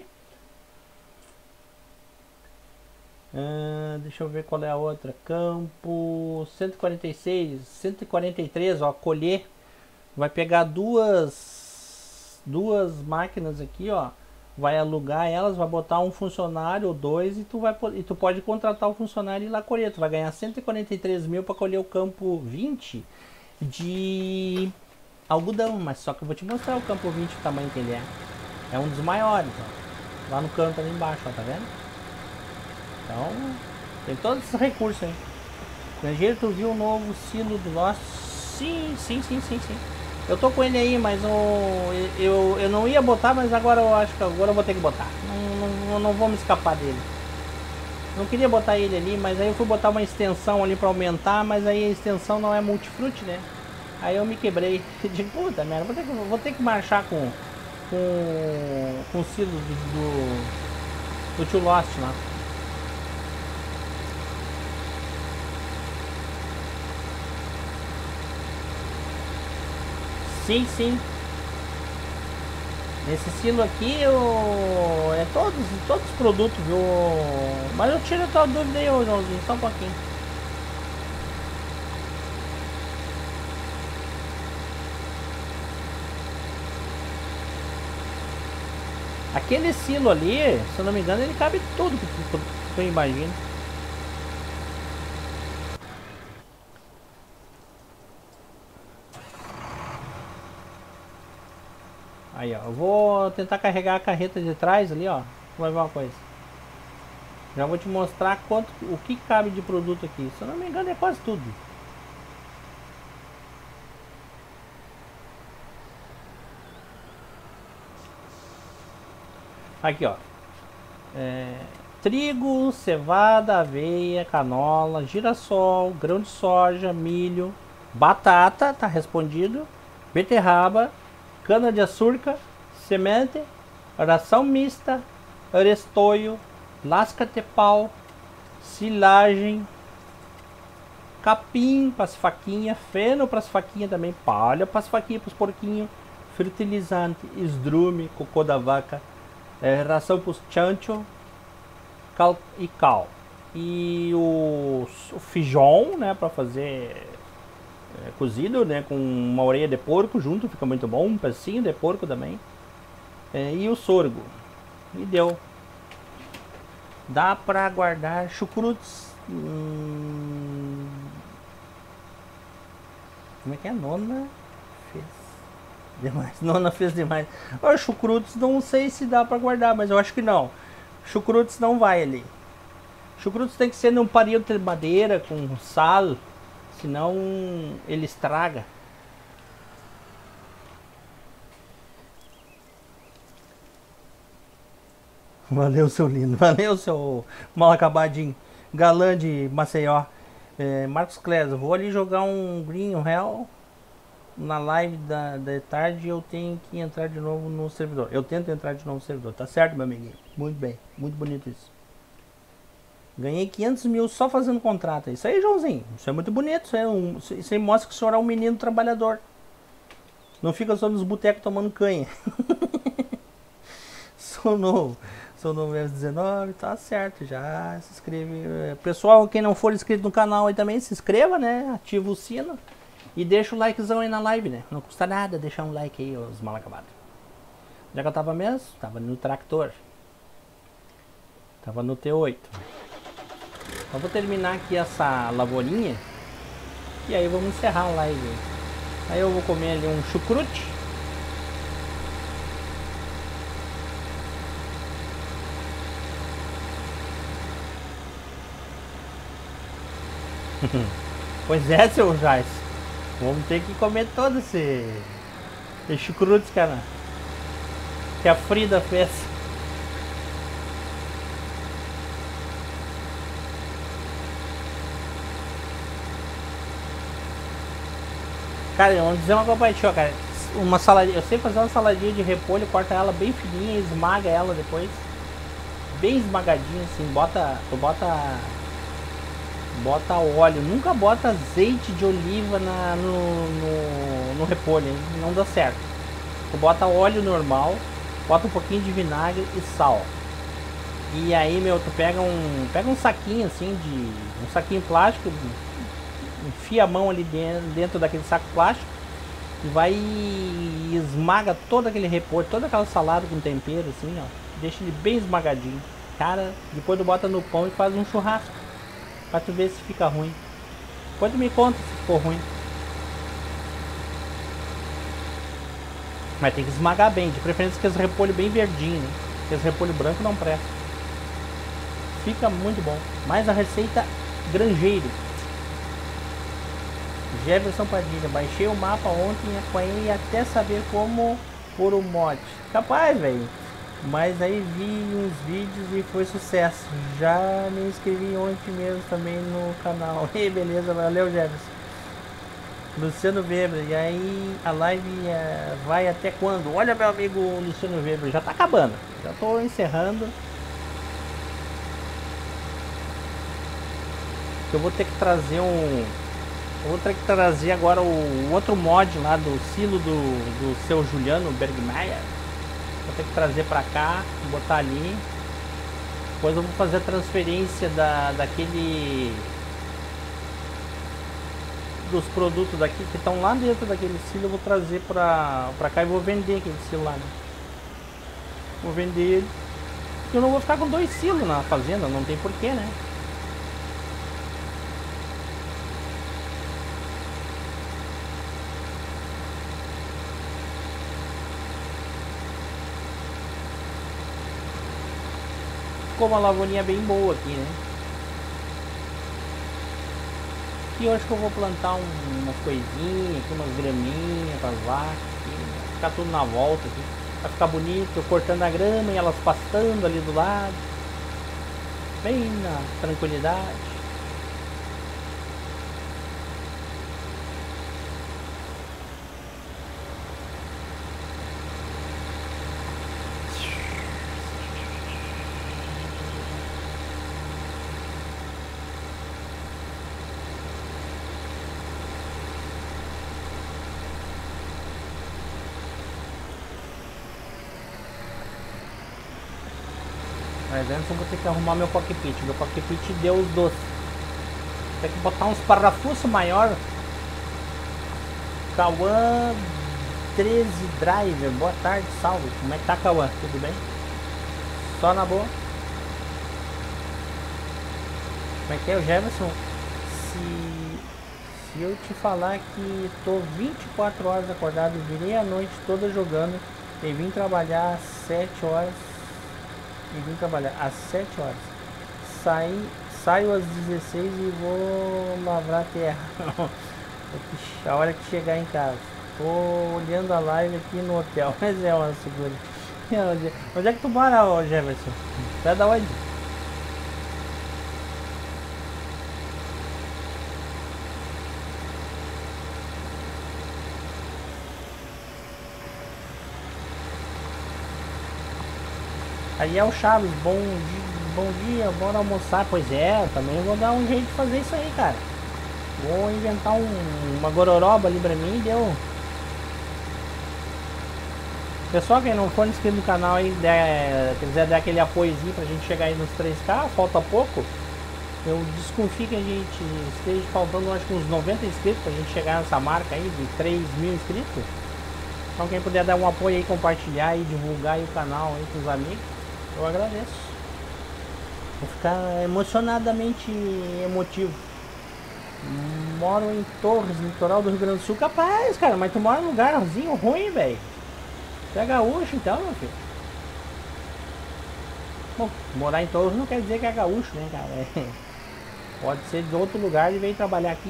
Ah, deixa eu ver qual é a outra. Campo cento e quarenta e seis, cento e quarenta e três, ó, colher. Vai pegar duas duas máquinas aqui, ó. Vai alugar elas, vai botar um funcionário ou dois e tu vai e tu pode contratar o funcionário e ir lá colher. Tu vai ganhar cento e quarenta e três mil para colher o campo vinte de algodão, mas só que eu vou te mostrar o campo vinte, o tamanho que ele é. É um dos maiores, ó. Lá no canto ali embaixo, ó, tá vendo? Então, tem todos esses recursos aí. Grangeiro, tu viu o novo silo do nosso? Sim, sim, sim, sim, sim. Eu tô com ele aí, mas eu, eu, eu não ia botar, mas agora eu acho que agora eu vou ter que botar. Não, não, não vou me escapar dele. Não queria botar ele ali, mas aí eu fui botar uma extensão ali pra aumentar, mas aí a extensão não é multifruit, né? Aí eu me quebrei. De puta merda, vou ter que, vou ter que marchar com com, com o silo do, do, do Tio Lost lá. Sim, sim. Esse silo aqui eu... é todos, todos os produtos, viu? Mas eu tiro a tua dúvida aí, Joãozinho, só um pouquinho. Aquele silo ali, se eu não me engano, ele cabe tudo que tu, que tu imagina. Aí, ó, eu vou tentar carregar a carreta de trás ali, ó. Vai ver uma coisa. Já vou te mostrar quanto, o que cabe de produto aqui. Se eu não me engano, é quase tudo. Aqui, ó. É, trigo, cevada, aveia, canola, girassol, grão de soja, milho, batata, tá respondido, beterraba, cana-de-açúcar, semente, ração mista, arestoio, lasca de pau, silagem, capim para as faquinhas, feno para as faquinhas também, palha para as faquinhas, para os porquinhos, fertilizante, esdrume, cocô da vaca, é, ração para os chancho, cal e cal. E o, o feijão, né, para fazer é, cozido, né, com uma orelha de porco junto, fica muito bom, um pedacinho de porco também. É, e o sorgo. E deu. Dá para guardar chucrutes. Hum... Como é que é? Nona fez demais. Nona fez demais. Os chucrutes não sei se dá para guardar, mas eu acho que não. Chucrutes não vai ali. Chucrutes tem que ser num palito de madeira com sal, senão ele estraga. Valeu, seu lindo. Valeu, seu mal acabadinho. Galã de Maceió. É, Marcos Clésio, vou ali jogar um Green Hell na live da, da tarde. Eu tenho que entrar de novo no servidor. Eu tento entrar de novo no servidor. Tá certo, meu amiguinho? Muito bem. Muito bonito isso. Ganhei quinhentos mil só fazendo contrato. Isso aí, Joãozinho. Isso é muito bonito. Isso aí, um, isso aí mostra que o senhor é um menino trabalhador. Não fica só nos botecos tomando canha. Sou novo. Sou novo S dezenove, tá certo, já se inscreve. Pessoal, quem não for inscrito no canal aí também, se inscreva, né? Ativa o sino e deixa o likezão aí na live, né? Não custa nada deixar um like aí, os mal acabados. Já que eu tava mesmo, tava no tractor. Tava no T oito. Eu vou terminar aqui essa lavourinha e aí vamos encerrar a live. Aí eu vou comer ali um chucrute. Pois é, seu Jais. Vamos ter que comer todo esse, esse chucrutes, cara, que a Frida fez. Cara, vamos dizer uma coisa pra ti, ó, cara. Uma saladinha, eu sei fazer uma saladinha de repolho, corta ela bem fininha, esmaga ela depois. bem esmagadinho assim, bota, tu bota bota óleo, nunca bota azeite de oliva na, no, no, no repolho, hein? Não dá certo. Tu bota óleo normal, bota um pouquinho de vinagre e sal. E aí, meu, tu pega um, pega um saquinho assim de um saquinho plástico, enfia a mão ali dentro, dentro daquele saco plástico e vai e esmaga todo aquele repolho, toda aquela salada com tempero assim, ó. Deixa ele bem esmagadinho. Cara, depois tu bota no pão e faz um churrasco pra tu ver se fica ruim. Depois tu me conta se ficou ruim. Mas tem que esmagar bem, de preferência com esse repolho bem verdinho, né? Porque esse repolho branco não presta. Fica muito bom. Mais a receita granjeiro. Jefferson Padilha, baixei o mapa ontem e apanhei até saber como pôr o mod. Capaz, velho. Mas aí vi uns vídeos e foi sucesso. Já me inscrevi ontem mesmo também no canal. E beleza, valeu, Jefferson. Luciano Weber, e aí a live é, vai até quando? Olha, meu amigo Luciano Weber, já tá acabando. Já tô encerrando. Eu vou ter que trazer um. Eu vou ter que trazer agora o outro mod lá do silo do, do seu Juliano Bergmeier. Vou ter que trazer pra cá, botar ali. Depois eu vou fazer a transferência da, daquele. Dos produtos daqui que estão lá dentro daquele silo. Eu vou trazer pra, pra cá e vou vender aquele silo lá, né? Vou vender ele. Eu não vou ficar com dois silos na fazenda, não tem porquê, né? Ficou uma lavourinha bem boa aqui, né? Aqui eu acho que eu vou plantar um, umas coisinhas, aqui, umas graminhas para as vacas, aqui, vai ficar tudo na volta aqui. Vai ficar bonito, eu cortando a grama e elas pastando ali do lado. Bem na tranquilidade. Mas antes eu vou ter que arrumar meu cockpit. Meu cockpit deu os doces. Tem que botar uns parafusos maior. Cauã treze Driver. Boa tarde, salve. Como é que tá, Cauã? Tudo bem? Só na boa? Como é que é o Jefferson? Se, se eu te falar que tô vinte e quatro horas acordado, virei a noite toda jogando e vim trabalhar às sete horas. E vim trabalhar às sete horas. Saí, saio às dezesseis e vou lavrar a terra. A hora que chegar em casa. Tô olhando a live aqui no hotel. Mas é uma segura. Onde é que tu mora, ô Jefferson? Tu é da onde? Aí é o Chaves, bom dia, bom dia, bora almoçar. Pois é, também vou dar um jeito de fazer isso aí, cara. Vou inventar um, uma gororoba ali pra mim e deu. Pessoal, quem não for inscrito no canal aí, der, quiser dar aquele apoiozinho pra gente chegar aí nos três K, falta pouco. Eu desconfio que a gente esteja faltando, acho que uns noventa inscritos pra gente chegar nessa marca aí de três mil inscritos. Então quem puder dar um apoio aí, compartilhar e divulgar aí o canal aí com os amigos, eu agradeço. Vou ficar emocionadamente emotivo. Moro em Torres, litoral do Rio Grande do Sul. Capaz, cara, mas tu mora num lugarzinho ruim, velho. Tu é gaúcho então, meu filho. Bom, morar em Torres não quer dizer que é gaúcho, né, cara? É. Pode ser de outro lugar e veio trabalhar aqui.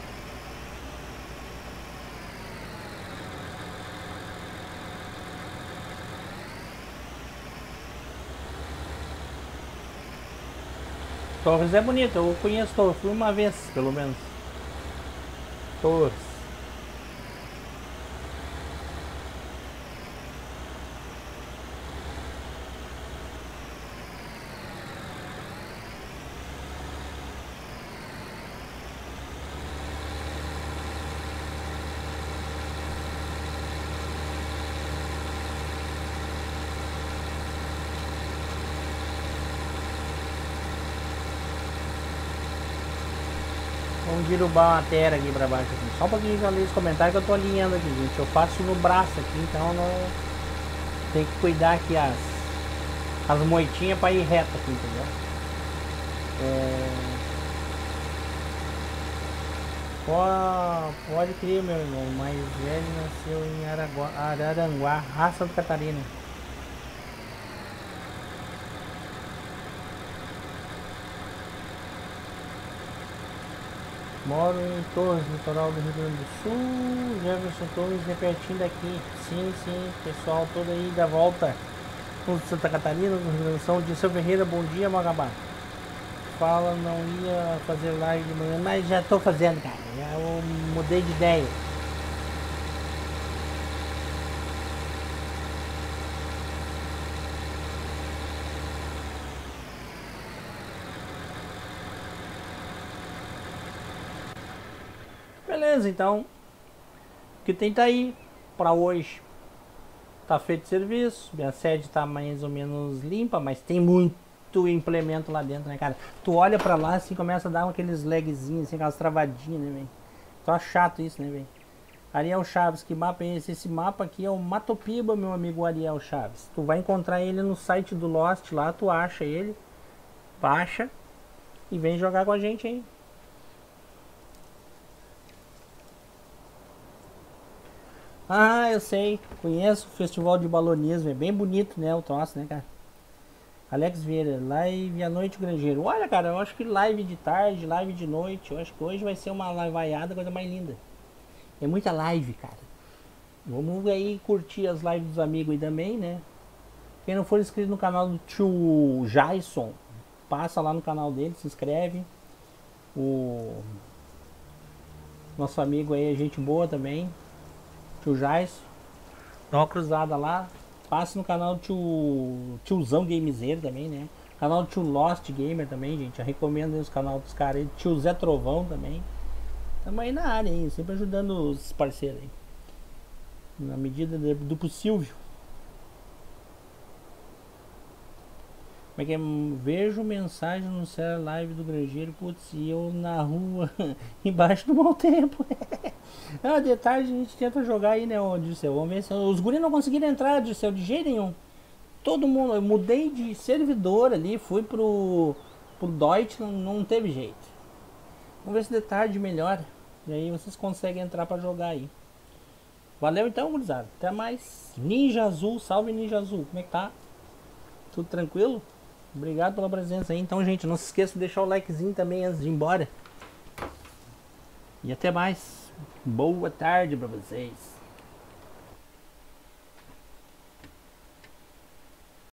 Torres é bonito, eu conheço Torres, fui uma vez, pelo menos. Torres. Vamos derrubar uma terra aqui pra baixo. Aqui. Só um pouquinho de ler os comentários que eu tô alinhando aqui, gente. Eu faço no braço aqui, então não... Tem que cuidar aqui as, as moitinhas pra ir reto aqui, entendeu? É... Pode, pode crer, meu irmão. O mais velho nasceu em Aragua, Araranguá, raça do Catarina. Moro em Torres, litoral do Rio Grande do Sul. Jefferson Torres é pertinho daqui. Sim, sim, pessoal todo aí da volta. De Santa Catarina, do Rio Grande do Sul. De Seu Ferreira, bom dia, Magabá. Fala, não ia fazer live de manhã, mas já tô fazendo, cara. Já eu mudei de ideia. Beleza, então. O que tem tá aí pra hoje. Tá feito serviço. Minha sede tá mais ou menos limpa, mas tem muito implemento lá dentro, né, cara? Tu olha pra lá assim, começa a dar aqueles lagzinhos, assim, aquelas travadinhas, né, velho? Tá chato isso, né, velho? Ariel Chaves, que mapa é esse? Esse mapa aqui é o Matopiba, meu amigo Ariel Chaves. Tu vai encontrar ele no site do Lost lá, tu acha ele, baixa e vem jogar com a gente aí. Ah, eu sei, conheço o Festival de Balonismo, é bem bonito, né, o troço, né, cara? Alex Vieira, live à noite granjeiro. Olha, cara, eu acho que live de tarde, live de noite, eu acho que hoje vai ser uma liveada, coisa mais linda. É muita live, cara. Vamos aí curtir as lives dos amigos aí também, né? Quem não for inscrito no canal do tio Jason, passa lá no canal dele, se inscreve. O nosso amigo aí é gente boa também, tio Jason. Dá uma cruzada lá. Passa no canal do tio, tiozão Gamezeiro também, né? Canal do tio Lost Gamer também, gente. Eu recomendo os canais dos caras aí. Tio Zé Trovão também. Tamo aí na área, hein? Sempre ajudando os parceiros aí. Na medida do possível. Como é que é? Vejo mensagem no celular live do granjeiro. Putz, e eu na rua, embaixo do mau tempo. Ah, de tarde a gente tenta jogar aí, né, ô Dirceu? Vamos ver se os guris não conseguiram entrar, Dirceu, de jeito nenhum. Todo mundo, eu mudei de servidor ali, fui pro, pro Deutsch, não, não teve jeito. Vamos ver se de tarde melhora. E aí vocês conseguem entrar pra jogar aí. Valeu então, gurizada. Até mais. Ninja Azul, salve Ninja Azul. Como é que tá? Tudo tranquilo? Obrigado pela presença aí. Então, gente, não se esqueça de deixar o likezinho também antes de ir embora. E até mais. Boa tarde pra vocês.